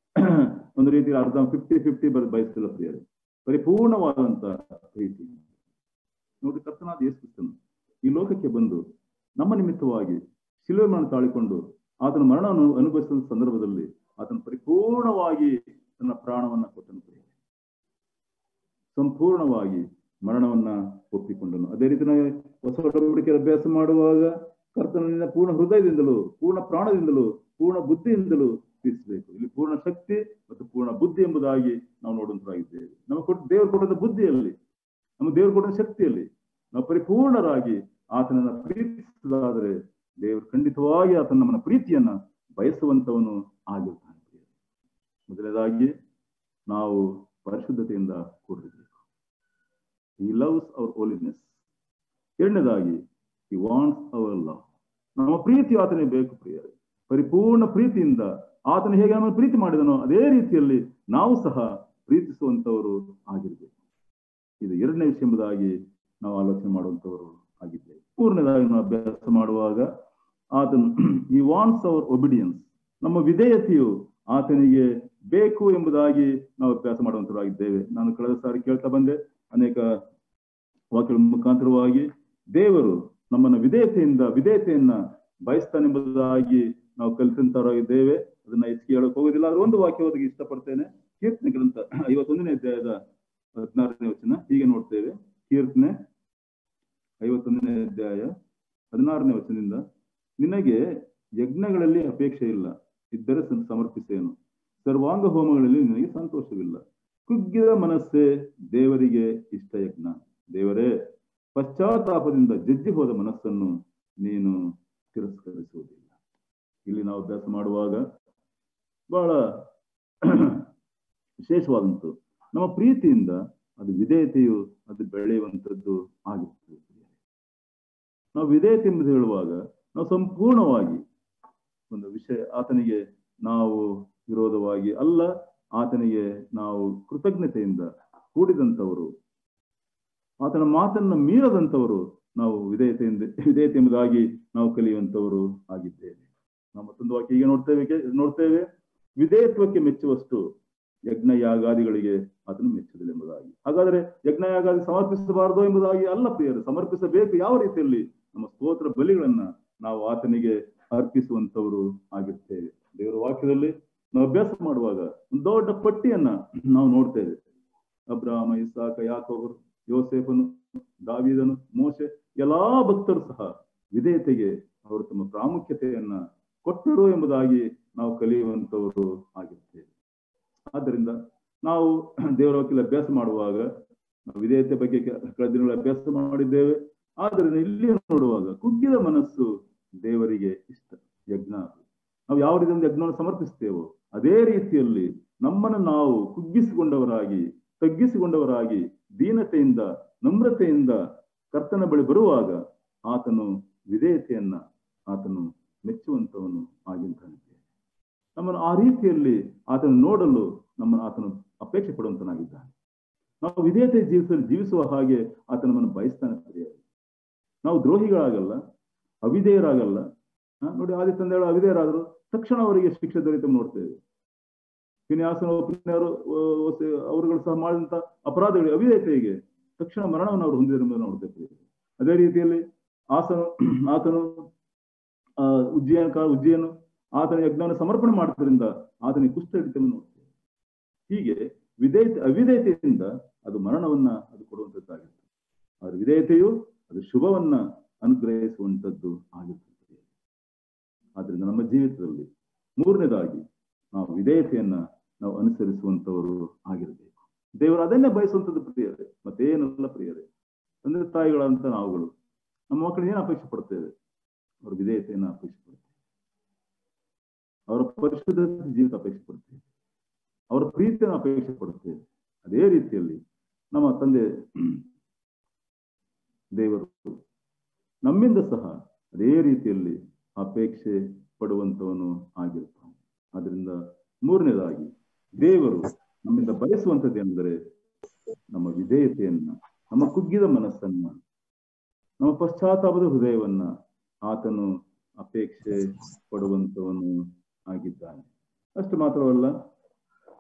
ಒಂದು ರೀತಿ ಅರ್ಧ 50-50 ಬಯಸ್ತಿಲ್ಲ ಪ್ರಿಯರೇ. ಪರಿಪೂರ್ಣವಾದಂತ ಪ್ರೀತಿ ನೋಡಿ. ಕರ್ತನಾದ ಯೇಸು ಕ್ರಿಸ್ತನು ಈ ಲೋಕಕ್ಕೆ ಬಂದು ನಮ್ಮ ನಿಮಿತ್ತವಾಗಿ ಶಿಲುಬೆ ಮರಣ ತಾಳಿಕೊಂಡು ಆತನ ಮರಣವನ್ನು ಅನುಭವಿಸಿದ ಸಂದರ್ಭದಲ್ಲಿ ಆತನು ಪರಿಪೂರ್ಣವಾಗಿ ತನ್ನ ಪ್ರಾಣವನ್ನ ಕೊಟ್ಟನು ಪ್ರಿಯರೇ. ಸಂಪೂರ್ಣವಾಗಿ ಮರಣವನ್ನ ಒಪ್ಪಿಕೊಂಡನು. ಅದೇ ರೀತಿ ನಾವು ಹೊಸ ಒಡಂಬಡಿಕೆ ಅಭ್ಯಾಸ ಮಾಡುವಾಗ ಕರ್ತನನ್ನ ಪೂರ್ಣ ಹೃದಯದಿಂದಲೂ, ಪೂರ್ಣ ಪ್ರಾಣದಿಂದಲೂ, ಪೂರ್ಣ ಬುದ್ಧಿಯಿಂದಲೂ ಪ್ರೀತಿಸಬೇಕು. ಇಲ್ಲಿ ಪೂರ್ಣ ಶಕ್ತಿ ಮತ್ತು ಪೂರ್ಣ ಬುದ್ಧಿ ಎಂಬುದಾಗಿ ನಾವು ನೋಡುವಂತಾಗಿದ್ದೇವೆ. ದೇವರು ಕೊಟ್ಟಂತ ಬುದ್ಧಿಯಲ್ಲಿ, ನಮ್ಮ ದೇವರು ಕೊಟ್ಟ ಶಕ್ತಿಯಲ್ಲಿ ನಾವು ಪರಿಪೂರ್ಣರಾಗಿ ಆತನನ್ನ ಪ್ರೀತಿಸುವುದಾದರೆ ದೇವರು ಖಂಡಿತವಾಗಿ ಆತನ ನಮ್ಮನ್ನ ಪ್ರೀತಿಯನ್ನ ಬಯಸುವಂತವನು ಆಗಿರ್ತಾನೆ. ಮೊದಲನೇದಾಗಿ ನಾವು ಪರಿಶುದ್ಧತೆಯಿಂದ ಕೂಡಿರಬೇಕು. He loves our holiness. ಎರಡನೇದಾಗಿ He wants our love. ನಮ್ಮ ಪ್ರೀತಿ ಆತನಿಗೆ ಬೇಕು ಪ್ರಿಯರೇ. ಪರಿಪೂರ್ಣ ಪ್ರೀತಿಯಿಂದ ಆತನು ಹೇಗೆ ನಮ್ಮನ್ನು ಪ್ರೀತಿ ಮಾಡಿದನೋ ಅದೇ ರೀತಿಯಲ್ಲಿ ನಾವು ಸಹ ಪ್ರೀತಿಸುವಂತವರು ಆಗಿರ್ಬೇಕು. ಇದು ಎರಡನೇ ವಿಷಯ ಎಂಬುದಾಗಿ ನಾವು ಆಲೋಚನೆ ಮಾಡುವಂತವರು ಆಗಿದ್ದೇವೆ. ಮೂರನೇದಾಗಿ ನಾವು ಅಭ್ಯಾಸ ಮಾಡುವಾಗ ಆತನು He wants our obedience. ನಮ್ಮ ವಿಧೇಯತೆಯು ಆತನಿಗೆ ಬೇಕು ಎಂಬುದಾಗಿ ನಾವು ಅಭ್ಯಾಸ ಮಾಡುವಂತರಾಗಿದ್ದೇವೆ. ನಾನು ಕಳೆದ ಸಾರಿ ಕೇಳ್ತಾ ಬಂದೆ, ಅನೇಕ ವಾಕ್ಯಗಳ ಮುಖಾಂತರವಾಗಿ ದೇವರು ನಮ್ಮನ್ನ ವಿಧೇಯತೆಯನ್ನ ಬಯಸ್ತಾನೆಂಬುದಾಗಿ ನಾವು ಕಲಿತಂತವರಾಗಿದ್ದೇವೆ. ಅದನ್ನ ಹೆಚ್ಚಿಗೆ ಹೇಳಕ್ ಹೋಗೋದಿಲ್ಲ. ಆದ್ರೆ ಒಂದು ವಾಕ್ಯ ಓದಕ್ಕೆ ಇಷ್ಟಪಡ್ತೇನೆ. ಕೀರ್ತನೆ ಗ್ರಂಥ 51ನೇ ಅಧ್ಯಾಯದ 16ನೇ ವಚನ ಹೀಗೆ ನೋಡ್ತೇವೆ. ಕೀರ್ತನೆ 51ನೇ ಅಧ್ಯಾಯ 16ನೇ ವಚನದಿಂದ, ನಿನಗೆ ಯಜ್ಞಗಳಲ್ಲಿ ಅಪೇಕ್ಷೆ ಇಲ್ಲ, ಇದ್ದರೆ ಸಮರ್ಪಿಸೇನು. ಸರ್ವಾಂಗ ಹೋಮಗಳಲ್ಲಿ ನಿನಗೆ ಸಂತೋಷವಿಲ್ಲ. ಕುಗ್ಗಿದ ಮನಸ್ಸೇ ದೇವರಿಗೆ ಇಷ್ಟ ಯಜ್ಞ. ದೇವರೇ, ಪಶ್ಚಾತ್ತಾಪದಿಂದ ಜಜ್ಜಿ ಹೋದ ಮನಸ್ಸನ್ನು ನೀನು ತಿರಸ್ಕರಿಸುವುದಿಲ್ಲ. ಇಲ್ಲಿ ನಾವು ಅಭ್ಯಾಸ ಮಾಡುವಾಗ ಬಹಳ ವಿಶೇಷವಾದಂತು. ನಮ್ಮ ಪ್ರೀತಿಯಿಂದ ಅದು ವಿಧೇಯತೆಯು ಅದು ಬೆಳೆಯುವಂಥದ್ದು ಆಗಿರ್ತದೆ. ನಾವು ವಿಧೇಯತೆ ಎಂಬುದು ಹೇಳುವಾಗ ನಾವು ಸಂಪೂರ್ಣವಾಗಿ ಒಂದು ವಿಷಯ ಆತನಿಗೆ ನಾವು ವಿರೋಧವಾಗಿ ಅಲ್ಲ, ಆತನಿಗೆ ನಾವು ಕೃತಜ್ಞತೆಯಿಂದ ಕೂಡಿದಂಥವರು, ಆತನ ಮಾತನ್ನ ಮೀರದಂಥವರು ನಾವು ವಿಧೇಯತೆ ಎಂಬುದಾಗಿ ನಾವು ಕಲಿಯುವಂಥವರು ಆಗಿದ್ದೇವೆ. ನಾವು ಮತ್ತೊಂದು ವಾಕ್ಯ ಹೀಗೆ ನೋಡ್ತೇವೆ, ವಿಧೇಯತ್ವಕ್ಕೆ ಮೆಚ್ಚುವಷ್ಟು ಯಜ್ಞ ಯಾಗಾದಿಗಳಿಗೆ ಆತನು ಮೆಚ್ಚುವುದಿಲ್ಲ ಎಂಬುದಾಗಿ. ಹಾಗಾದ್ರೆ ಯಜ್ಞ ಯಾಗಾದಿ ಸಮರ್ಪಿಸಬಾರದು ಎಂಬುದಾಗಿ ಅಲ್ಲ ಪ್ರಿಯರು, ಸಮರ್ಪಿಸಬೇಕು. ಯಾವ ರೀತಿಯಲ್ಲಿ? ನಮ್ಮ ಸ್ತೋತ್ರ ಬಲಿಗಳನ್ನ ನಾವು ಆತನಿಗೆ ಅರ್ಪಿಸುವಂತವರು ಆಗಿರ್ತೇವೆ. ದೇವರ ವಾಕ್ಯದಲ್ಲಿ ನಾವು ಅಭ್ಯಾಸ ಮಾಡುವಾಗ ಒಂದು ದೊಡ್ಡ ಪಟ್ಟಿಯನ್ನ ನಾವು ನೋಡ್ತೇವೆ. ಅಬ್ರಾಹಮ, ಇಸಾಕ, ಯಾಕೋಬರು, ಯೋಸೇಫನು, ದಾವೀದನು, ಮೋಶೆ, ಎಲ್ಲಾ ಭಕ್ತರು ಸಹ ವಿಧೇಯತೆಗೆ ಅವರು ತಮ್ಮ ಪ್ರಾಮುಖ್ಯತೆಯನ್ನ ಕೊಟ್ಟರು ಎಂಬುದಾಗಿ ನಾವು ಕಲಿಯುವಂತವರು ಆಗಿರ್ತೇವೆ. ಆದ್ದರಿಂದ ನಾವು ದೇವರ ವಾಕ್ಯದಲ್ಲಿ ಅಭ್ಯಾಸ ಮಾಡುವಾಗ ನಾವು ವಿಧೇಯತೆ ಬಗ್ಗೆ ಕಳೆದ ದಿನಗಳ ಅಭ್ಯಾಸ ಮಾಡಿದ್ದೇವೆ. ಆದ್ದರಿಂದ ಇಲ್ಲಿ ನೋಡುವಾಗ ಕುಗ್ಗಿದ ಮನಸ್ಸು ದೇವರಿಗೆ ಇಷ್ಟ ಯಜ್ಞ. ನಾವು ಯಾವ ರೀತಿ ಒಂದು ಯಜ್ಞವನ್ನು ಸಮರ್ಪಿಸ್ತೇವೋ ಅದೇ ರೀತಿಯಲ್ಲಿ ನಮ್ಮನ್ನು ನಾವು ತಗ್ಗಿಸಿಕೊಂಡವರಾಗಿ ದೀನತೆಯಿಂದ, ನಮ್ರತೆಯಿಂದ ಕರ್ತನ ಬಳಿ ಬರುವಾಗ ಆತನು ವಿಧೇಯತೆಯನ್ನ ಆತನು ಮೆಚ್ಚುವಂತವನು ಆಗಿದ್ದಾನೆ. ನಮ್ಮನ್ನು ಆ ರೀತಿಯಲ್ಲಿ ಆತನು ನೋಡಲು ನಮ್ಮನ್ನು ಆತನು ಅಪೇಕ್ಷೆ ಪಡುವಂತನಾಗಿದ್ದಾನೆ. ನಾವು ವಿಧೇಯತೆ ಜೀವಿಸುವ ಹಾಗೆ ಆತ ನಮ್ಮನ್ನು ಬಯಸ್ತಾನೆ. ಸರಿಯಾಗಿ ನಾವು ದ್ರೋಹಿಗಳಾಗಲ್ಲ, ಅವಿಧೇಯರಾಗಲ್ಲ. ನೋಡಿ, ಆದಿ ತಂದೆಗಳು ಅವಿಧೇಯರಾದರು, ತಕ್ಷಣ ಅವರಿಗೆ ಶಿಕ್ಷೆ ದೊರೆತ ನೋಡ್ತೇವೆ. ಫಿನ್ಯಾಸನ ಅವರುಗಳು ಸಹ ಮಾಡಿದಂತ ಅಪರಾಧಗಳಿಗೆ, ಅವಿಧೇಯತೆಗೆ ತಕ್ಷಣ ಮರಣವನ್ನು ಅವರು ಹೊಂದಿದ ನೋಡ್ತೇವೆ. ಅದೇ ರೀತಿಯಲ್ಲಿ ಆತನು ಉಜ್ಜಿಯನು ಆತನ ಯಜ್ಞವನ್ನು ಸಮರ್ಪಣೆ ಮಾಡೋದ್ರಿಂದ ಆತನಿಗೆ ಕುಷ್ಠ ಹಿಡಿತವನ್ನು ನೋಡ್ತೇವೆ. ಹೀಗೆ ಅವಿಧೇಯತೆಯಿಂದ ಅದು ಮರಣವನ್ನ ಅದು ಕೊಡುವಂತದ್ದಾಗಿರ್ತದೆ. ಆದ್ರೆ ವಿಧೇಯತೆಯು ಅದು ಶುಭವನ್ನ ಅನುಗ್ರಹಿಸುವಂಥದ್ದು ಆಗಿರ್ತದೆ. ಆದ್ರಿಂದ ನಮ್ಮ ಜೀವಿತದಲ್ಲಿ ಮೂರನೇದಾಗಿ ನಾವು ವಿಧೇಯತೆಯನ್ನ ನಾವು ಅನುಸರಿಸುವಂತವರು ಆಗಿರಬೇಕು. ದೇವರು ಅದನ್ನೇ ಬಯಸುವಂಥದ್ದು ಪ್ರಿಯರೇ, ಮತ್ತೇನಲ್ಲ ಪ್ರಿಯರೇ. ತಂದೆ ತಾಯಿಗಳಂತ ನಾವುಗಳು ನಮ್ಮ ಮಕ್ಕಳಿಗೆ ಏನು ಅಪೇಕ್ಷೆ ಪಡ್ತೇವೆ? ಅವ್ರ ವಿಧೇಯತೆಯನ್ನ ಅಪೇಕ್ಷೆ ಪಡ್ತೇವೆ, ಅವರ ಪರಿಶುದ್ಧ ಜೀವಿತ ಅಪೇಕ್ಷೆ ಪಡ್ತೇವೆ, ಅವರ ಪ್ರೀತಿಯನ್ನು ಅಪೇಕ್ಷೆ ಪಡುತ್ತೇವೆ. ಅದೇ ರೀತಿಯಲ್ಲಿ ನಮ್ಮ ತಂದೆ ದೇವರು ನಮ್ಮಿಂದ ಸಹ ಅದೇ ರೀತಿಯಲ್ಲಿ ಅಪೇಕ್ಷೆ ಪಡುವಂತವನು ಆಗಿರ್ತಾನೆ. ಆದ್ರಿಂದ ಮೂರನೇದಾಗಿ ದೇವರು ನಮ್ಮಿಂದ ಬಯಸುವಂಥದ್ದೇನೆಂದರೆ ನಮ್ಮ ವಿಧೇಯತೆಯನ್ನ, ನಮ್ಮ ಕುಗ್ಗಿದ ಮನಸ್ಸನ್ನ, ನಮ್ಮ ಪಶ್ಚಾತ್ತಾಪದ ಹೃದಯವನ್ನ ಆತನು ಅಪೇಕ್ಷೆ ಪಡುವಂತವನು ಆಗಿದ್ದಾನೆ. ಅಷ್ಟು ಮಾತ್ರವಲ್ಲ,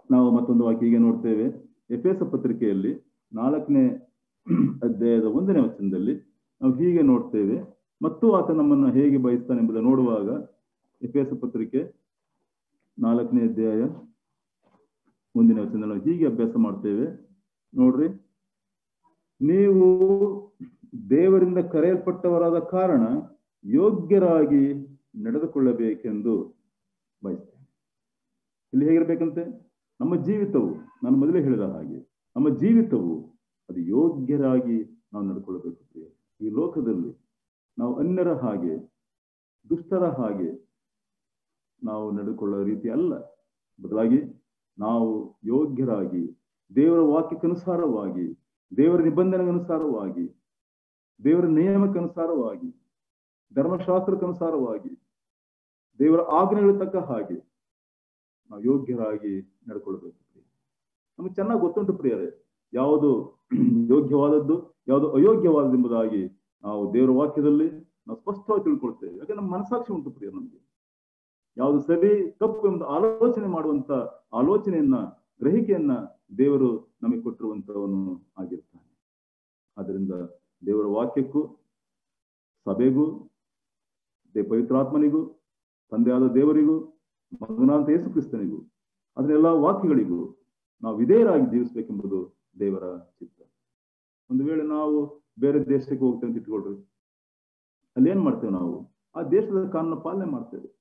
ನಾವು ಮತ್ತೊಂದು ವಾಕ್ಯ ಹೀಗೆ ನೋಡ್ತೇವೆ. ಎಫೆಸ ಪತ್ರಿಕೆಯಲ್ಲಿ 4ನೇ ಅಧ್ಯಾಯದ 1ನೇ ವಚನದಲ್ಲಿ ನಾವು ಹೀಗೆ ನೋಡ್ತೇವೆ. ಮತ್ತು ಆತ ನಮ್ಮನ್ನು ಹೇಗೆ ಬಯಸ್ತಾನೆ ಎಂಬುದನ್ನು ನೋಡುವಾಗ, ಎಫೆಸ ಪತ್ರಿಕೆ 4ನೇ ಅಧ್ಯಾಯ 1ನೇ ವಚನದಲ್ಲಿ ನಾವು ಹೀಗೆ ಅಭ್ಯಾಸ ಮಾಡ್ತೇವೆ. ನೋಡ್ರಿ, ನೀವು ದೇವರಿಂದ ಕರೆಯಲ್ಪಟ್ಟವರಾದ ಕಾರಣ ಯೋಗ್ಯರಾಗಿ ನಡೆದುಕೊಳ್ಳಬೇಕೆಂದು ಬಯಸ್ತೇನೆ. ಇಲ್ಲಿ ಹೇಗಿರ್ಬೇಕಂತೆ? ನಮ್ಮ ಜೀವಿತವು, ನಾನು ಮೊದಲೇ ಹೇಳಿದ ಹಾಗೆ, ನಮ್ಮ ಜೀವಿತವು ಅದು ಯೋಗ್ಯರಾಗಿ ನಾವು ನಡ್ಕೊಳ್ಬೇಕು. ಈ ಲೋಕದಲ್ಲಿ ನಾವು ಅನ್ಯರ ಹಾಗೆ, ದುಷ್ಟರ ಹಾಗೆ ನಾವು ನಡೆದುಕೊಳ್ಳೋ ರೀತಿ ಅಲ್ಲ. ಬದಲಾಗಿ ನಾವು ಯೋಗ್ಯರಾಗಿ, ದೇವರ ವಾಕ್ಯಕ್ಕನುಸಾರವಾಗಿ, ದೇವರ ನಿಬಂಧನೆಗನುಸಾರವಾಗಿ, ದೇವರ ನಿಯಮಕ್ಕನುಸಾರವಾಗಿ, ಧರ್ಮಶಾಸ್ತ್ರಕ್ಕನುಸಾರವಾಗಿ, ದೇವರ ಆಜ್ಞೆಗಳ ತಕ್ಕ ಹಾಗೆ ನಾವು ಯೋಗ್ಯರಾಗಿ ನಡ್ಕೊಳ್ಬೇಕು. ನಮಗೆ ಚೆನ್ನಾಗಿ ಗೊತ್ತುಂಟು ಪ್ರಿಯರೇ, ಯಾವುದು ಯೋಗ್ಯವಾದದ್ದು, ಯಾವುದು ಅಯೋಗ್ಯವಾದದ್ದು ಎಂಬುದಾಗಿ ನಾವು ದೇವರ ವಾಕ್ಯದಲ್ಲಿ ನಾವು ಸ್ಪಷ್ಟವಾಗಿ ತಿಳ್ಕೊಳ್ತೇವೆ. ಯಾಕೆ ನಮ್ಮ ಮನಸ್ಸಾಕ್ಷಿ ಉಂಟು ಪ್ರಿಯ. ನಮಗೆ ಯಾವುದು ಸರಿ ತಪ್ಪು ಎಂಬ ಆಲೋಚನೆ ಮಾಡುವಂತ ಆಲೋಚನೆಯನ್ನ, ಗ್ರಹಿಕೆಯನ್ನ ದೇವರು ನಮಗೆ ಕೊಟ್ಟಿರುವಂತವನು ಆಗಿರ್ತಾನೆ. ಆದ್ದರಿಂದ ದೇವರ ವಾಕ್ಯಕ್ಕೂ, ಸಭೆಗೂ, ಪವಿತ್ರಾತ್ಮನಿಗೂ, ತಂದೆಯಾದ ದೇವರಿಗೂ, ಮಗನಾದ ಯೇಸು ಕ್ರಿಸ್ತನಿಗೂ, ಅದನ್ನೆಲ್ಲ ವಾಕ್ಯಗಳಿಗೂ ನಾವು ವಿಧೇಯರಾಗಿ ಜೀವಿಸ್ಬೇಕೆಂಬುದು ದೇವರ ಚಿತ್ತ. ಒಂದು ವೇಳೆ ನಾವು ಬೇರೆ ದೇಶಕ್ಕೆ ಹೋಗ್ತೇವೆ ಅಂತ ಇಟ್ಕೊಳ್ರಿ, ಅಲ್ಲಿ ಏನ್ ಮಾಡ್ತೇವೆ? ನಾವು ಆ ದೇಶದ ಕಾನೂನು ಪಾಲನೆ ಮಾಡ್ತೇವೆ.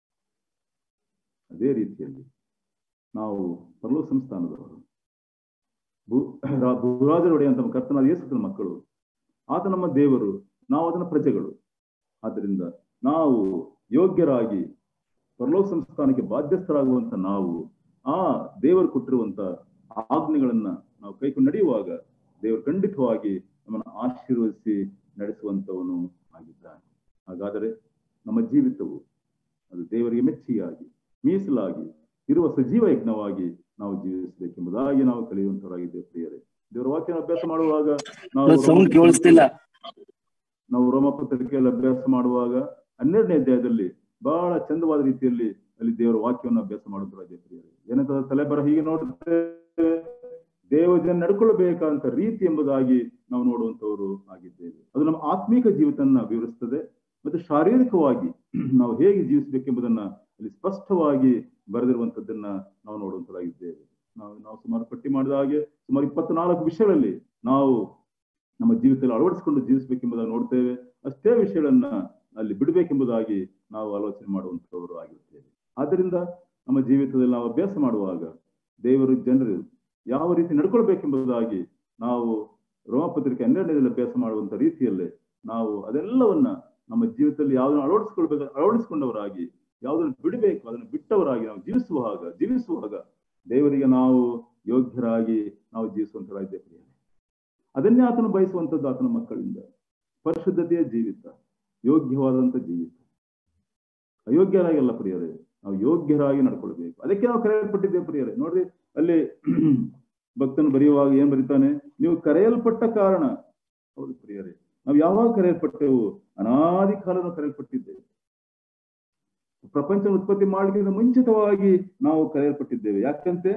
ಅದೇ ರೀತಿಯಲ್ಲಿ ನಾವು ಪರಲೋಕ ಸಂಸ್ಥಾನದವರು, ಭೂರಾಜರ ಒಡೆಯಂತ ಕರ್ತನಾದ ಯೇಸುವಿನ ಮಕ್ಕಳು. ಆತ ನಮ್ಮ ದೇವರು, ನಾವು ಅದನ್ನ ಪ್ರಜೆಗಳು. ಆದ್ದರಿಂದ ನಾವು ಯೋಗ್ಯರಾಗಿ ಪರಲೋಕ ಸಂಸ್ಥಾನಕ್ಕೆ ಬಾಧ್ಯಸ್ಥರಾಗುವಂತ ನಾವು ಆ ದೇವರು ಕೊಟ್ಟಿರುವಂತ ಆಜ್ಞೆಗಳನ್ನ ನಾವು ಕೈಕೊಂಡು ನಡೆಯುವಾಗ ದೇವರು ಖಂಡಿತವಾಗಿ ನಮ್ಮನ್ನು ಆಶೀರ್ವದಿಸಿ ನಡೆಸುವಂತವನು ಆಗಿದ್ದಾನೆ. ಹಾಗಾದರೆ ನಮ್ಮ ಜೀವಿತವು ಅದು ದೇವರಿಗೆ ಮೆಚ್ಚಿಯಾಗಿ, ಮೀಸಲಾಗಿ ಇರುವ ಸಜೀವ ಯಜ್ಞವಾಗಿ ನಾವು ಜೀವಿಸಬೇಕೆಂಬುದಾಗಿ ನಾವು ಕಲಿಯುವಂತವರಾಗಿದ್ದೇವೆ ಪ್ರಿಯರೇ. ದೇವರ ವಾಕ್ಯ ಅಭ್ಯಾಸ ಮಾಡುವಾಗ ನಾವು ರೋಮಪತ್ರಿಕೆಯಲ್ಲಿ ಅಭ್ಯಾಸ ಮಾಡುವಾಗ 12ನೇ ಅಧ್ಯಾಯದಲ್ಲಿ ಬಹಳ ಚಂದವಾದ ರೀತಿಯಲ್ಲಿ ಅಲ್ಲಿ ದೇವರ ವಾಕ್ಯವನ್ನು ಅಭ್ಯಾಸ ಮಾಡುವಂತವರಾಗಿದ್ದೇವೆ ಪ್ರಿಯರೇ. ಏನಂತ ತಲೆಬರ ಹೀಗೆ ನೋಡುತ್ತೇವೆ, ದೇವ ಜನ ನಡ್ಕೊಳ್ಬೇಕಂತ ರೀತಿ ಎಂಬುದಾಗಿ ನಾವು ನೋಡುವಂತವರು ಆಗಿದ್ದೇವೆ. ಅದು ನಮ್ಮ ಆತ್ಮೀಕ ಜೀವಿತವನ್ನ ವಿವರಿಸ್ತದೆ ಮತ್ತು ಶಾರೀರಿಕವಾಗಿ ನಾವು ಹೇಗೆ ಜೀವಿಸಬೇಕೆಂಬುದನ್ನ ಅಲ್ಲಿ ಸ್ಪಷ್ಟವಾಗಿ ಬರೆದಿರುವಂತದ್ದನ್ನ ನಾವು ನೋಡುವಂತರಾಗಿದ್ದೇವೆ. ನಾವು ಸುಮಾರು ಪಟ್ಟಿ ಮಾಡಿದ ಹಾಗೆ ಸುಮಾರು 24 ವಿಷಯಗಳಲ್ಲಿ ನಾವು ನಮ್ಮ ಜೀವಿತದಲ್ಲಿ ಅಳವಡಿಸಿಕೊಂಡು ಜೀವಿಸಬೇಕೆಂಬುದಾಗಿ ನೋಡ್ತೇವೆ. ಅಷ್ಟೇ ವಿಷಯಗಳನ್ನ ಅಲ್ಲಿ ಬಿಡಬೇಕೆಂಬುದಾಗಿ ನಾವು ಆಲೋಚನೆ ಮಾಡುವಂತವರು ಆಗಿರ್ತೇವೆ. ಆದ್ದರಿಂದ ನಮ್ಮ ಜೀವಿತದಲ್ಲಿ ನಾವು ಅಭ್ಯಾಸ ಮಾಡುವಾಗ ದೇವರು ಜನರು ಯಾವ ರೀತಿ ನಡ್ಕೊಳ್ಬೇಕೆಂಬುದಾಗಿ ನಾವು ರೋಮಪತ್ರಿಕೆ 12ನೇದಲ್ಲಿ ಅಭ್ಯಾಸ ಮಾಡುವಂತ ರೀತಿಯಲ್ಲೇ ನಾವು ಅದೆಲ್ಲವನ್ನ ನಮ್ಮ ಜೀವಿತದಲ್ಲಿ ಯಾವುದನ್ನು ಅಳವಡಿಸಿಕೊಂಡವರಾಗಿ, ಯಾವುದನ್ನು ಬಿಡಬೇಕು ಅದನ್ನು ಬಿಟ್ಟವರಾಗಿ ನಾವು ಜೀವಿಸುವಾಗ ದೇವರಿಗೆ ನಾವು ಯೋಗ್ಯರಾಗಿ ನಾವು ಜೀವಿಸುವಂತರಾಗಿದ್ದೇವೆ. ಅದನ್ನೇ ಆತನು ಬಯಸುವಂಥದ್ದು ಆತನ ಮಕ್ಕಳಿಂದ. ಪರಿಶುದ್ಧತೆಯ ಜೀವಿತ, ಯೋಗ್ಯವಾದಂತ ಜೀವಿತ. ಅಯೋಗ್ಯರಾಗಿಲ್ಲ ಪ್ರಿಯರೇ, ನಾವು ಯೋಗ್ಯರಾಗಿ ನಡ್ಕೊಳ್ಬೇಕು. ಅದಕ್ಕೆ ನಾವು ಕರೆಯಲ್ಪಟ್ಟಿದ್ದೇವೆ ಪ್ರಿಯರೇ. ನೋಡ್ರಿ, ಅಲ್ಲಿ ಭಕ್ತನು ಬರೆಯುವಾಗ ಏನ್ ಬರೀತಾನೆ? ನೀವು ಕರೆಯಲ್ಪಟ್ಟ ಕಾರಣ. ಹೌದು ಪ್ರಿಯರೇ, ನಾವು ಯಾವಾಗ ಕರೆಯಲ್ಪಟ್ಟೆವು? ಅನಾದಿ ಕಾಲನು ಕರೆಯಲ್ಪಟ್ಟಿದ್ದೇವೆ. ಪ್ರಪಂಚ ಉತ್ಪತ್ತಿ ಮಾಡಲಿಕ್ಕೆ ಮುಂಚಿತವಾಗಿ ನಾವು ಕರೆಯಲ್ಪಟ್ಟಿದ್ದೇವೆ. ಯಾಕಂತೆ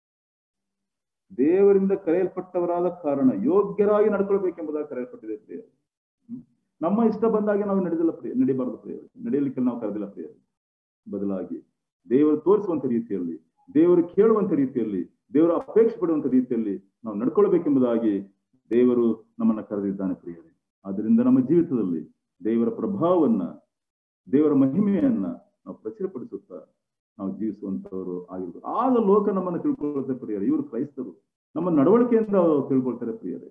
ದೇವರಿಂದ ಕರೆಯಲ್ಪಟ್ಟವರಾದ ಕಾರಣ ಯೋಗ್ಯರಾಗಿ ನಡ್ಕೊಳ್ಬೇಕೆಂಬುದಾಗಿ ಕರೆಯಲ್ಪಟ್ಟಿದೆ ಪ್ರಿಯರೇ. ನಮ್ಮ ಇಷ್ಟ ಬಂದಾಗೆ ನಾವು ನಡಿಬಾರದು ಪ್ರಿಯರೇ. ನಡೆಯಲಿಕ್ಕೆ ನಾವು ಕರೆದಿಲ್ಲ ಪ್ರಿಯರೇ. ಬದಲಾಗಿ ದೇವರು ತೋರಿಸುವಂತ ರೀತಿಯಲ್ಲಿ, ದೇವರು ಕೇಳುವಂತ ರೀತಿಯಲ್ಲಿ, ದೇವರು ಅಪೇಕ್ಷೆ ಪಡುವಂತ ರೀತಿಯಲ್ಲಿ ನಾವು ನಡ್ಕೊಳ್ಬೇಕೆಂಬುದಾಗಿ ದೇವರು ನಮ್ಮನ್ನ ಕರೆದಿದ್ದಾನೆ ಪ್ರಿಯರೇ. ಆದ್ದರಿಂದ ನಮ್ಮ ಜೀವಿತದಲ್ಲಿ ದೇವರ ಪ್ರಭಾವವನ್ನ, ದೇವರ ಮಹಿಮೆಯನ್ನ ನಾವು ಪ್ರಚುರಪಡಿಸುತ್ತಾ ನಾವು ಜೀವಿಸುವಂತವರು ಆಗಿರ್ಬೋದು. ಆಗ ಲೋಕ ನಮ್ಮನ್ನು ತಿಳ್ಕೊಳ್ತಾರೆ ಪ್ರಿಯರೇ. ಇವರು ಕ್ರೈಸ್ತರು, ನಮ್ಮ ನಡವಳಿಕೆಯಿಂದ ತಿಳ್ಕೊಳ್ತಾರೆ ಪ್ರಿಯರೇ.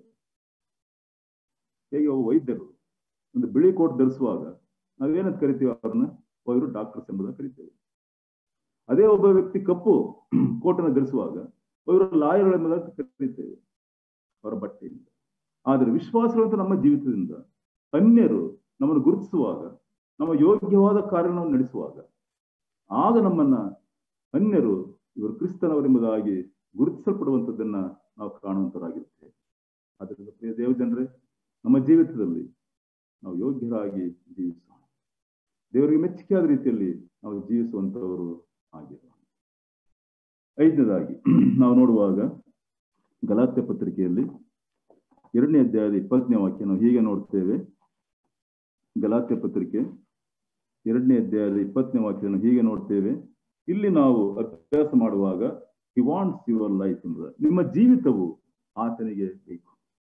ಹೇಗೆ ವೈದ್ಯರು ಒಂದು ಬಿಳಿ ಕೋಟ್ ಧರಿಸುವಾಗ ನಾವೇನಂತ ಕರಿತೀವಿ? ಅವ್ರನ್ನ ಇವರು ಡಾಕ್ಟರ್ಸ್ ಎಂಬುದಾಗಿ ಕರಿತೇವೆ. ಅದೇ ಒಬ್ಬ ವ್ಯಕ್ತಿ ಕಪ್ಪು ಕೋಟನ್ನು ಧರಿಸುವಾಗ ಇವರು ಲಾಯರ್ಗಳು ಎಂಬುದಾಗಿ ಕರೀತೇವೆ ಅವರ ಬಟ್ಟೆಯಿಂದ. ಆದರೆ ವಿಶ್ವಾಸಗಳಂತ ನಮ್ಮ ಜೀವಿತದಿಂದ ಅನ್ಯರು ನಮ್ಮನ್ನು ಗುರುತಿಸುವಾಗ, ನಮ್ಮ ಯೋಗ್ಯವಾದ ಕಾರ್ಯವನ್ನು ನಡೆಸುವಾಗ, ಆಗ ನಮ್ಮನ್ನ ಅನ್ಯರು ಇವರು ಕ್ರಿಸ್ತನವರೆಂಬುದಾಗಿ ಗುರುತಿಸಲ್ಪಡುವಂಥದ್ದನ್ನ ನಾವು ಕಾಣುವಂತರಾಗಿರ್ತೇವೆ. ಆದ್ದರಿಂದ ಪ್ರಿಯ ದೇವ ಜನರೇ, ನಮ್ಮ ಜೀವಿತದಲ್ಲಿ ನಾವು ಯೋಗ್ಯರಾಗಿ ಜೀವಿಸೋಣ. ದೇವರಿಗೆ ಮೆಚ್ಚುಗೆಯಾದ ರೀತಿಯಲ್ಲಿ ನಾವು ಜೀವಿಸುವಂತವರು ಆಗಿರೋಣ. ಐದನೇದಾಗಿ ನಾವು ನೋಡುವಾಗ ಗಲಾತ್ಯ ಪತ್ರಿಕೆಯಲ್ಲಿ 2ನೇ ಅಧ್ಯಾಯದ 20ನೇ ವಾಕ್ಯ ನಾವು ಹೀಗೆ ನೋಡ್ತೇವೆ. ಗಲಾತ್ಯ ಪತ್ರಿಕೆ 2ನೇ ಅಧ್ಯಾಯದ 20ನೇ ವಾಕ್ಯವನ್ನು ಹೀಗೆ ನೋಡ್ತೇವೆ. ಇಲ್ಲಿ ನಾವು ಅಭ್ಯಾಸ ಮಾಡುವಾಗ ಹಿ ವಾಂಟ್ಸ್ ಯುವರ್ ಲೈಫ್ ಎಂಬುದು, ನಿಮ್ಮ ಜೀವಿತವು ಆತನಿಗೆ ಬೇಕು.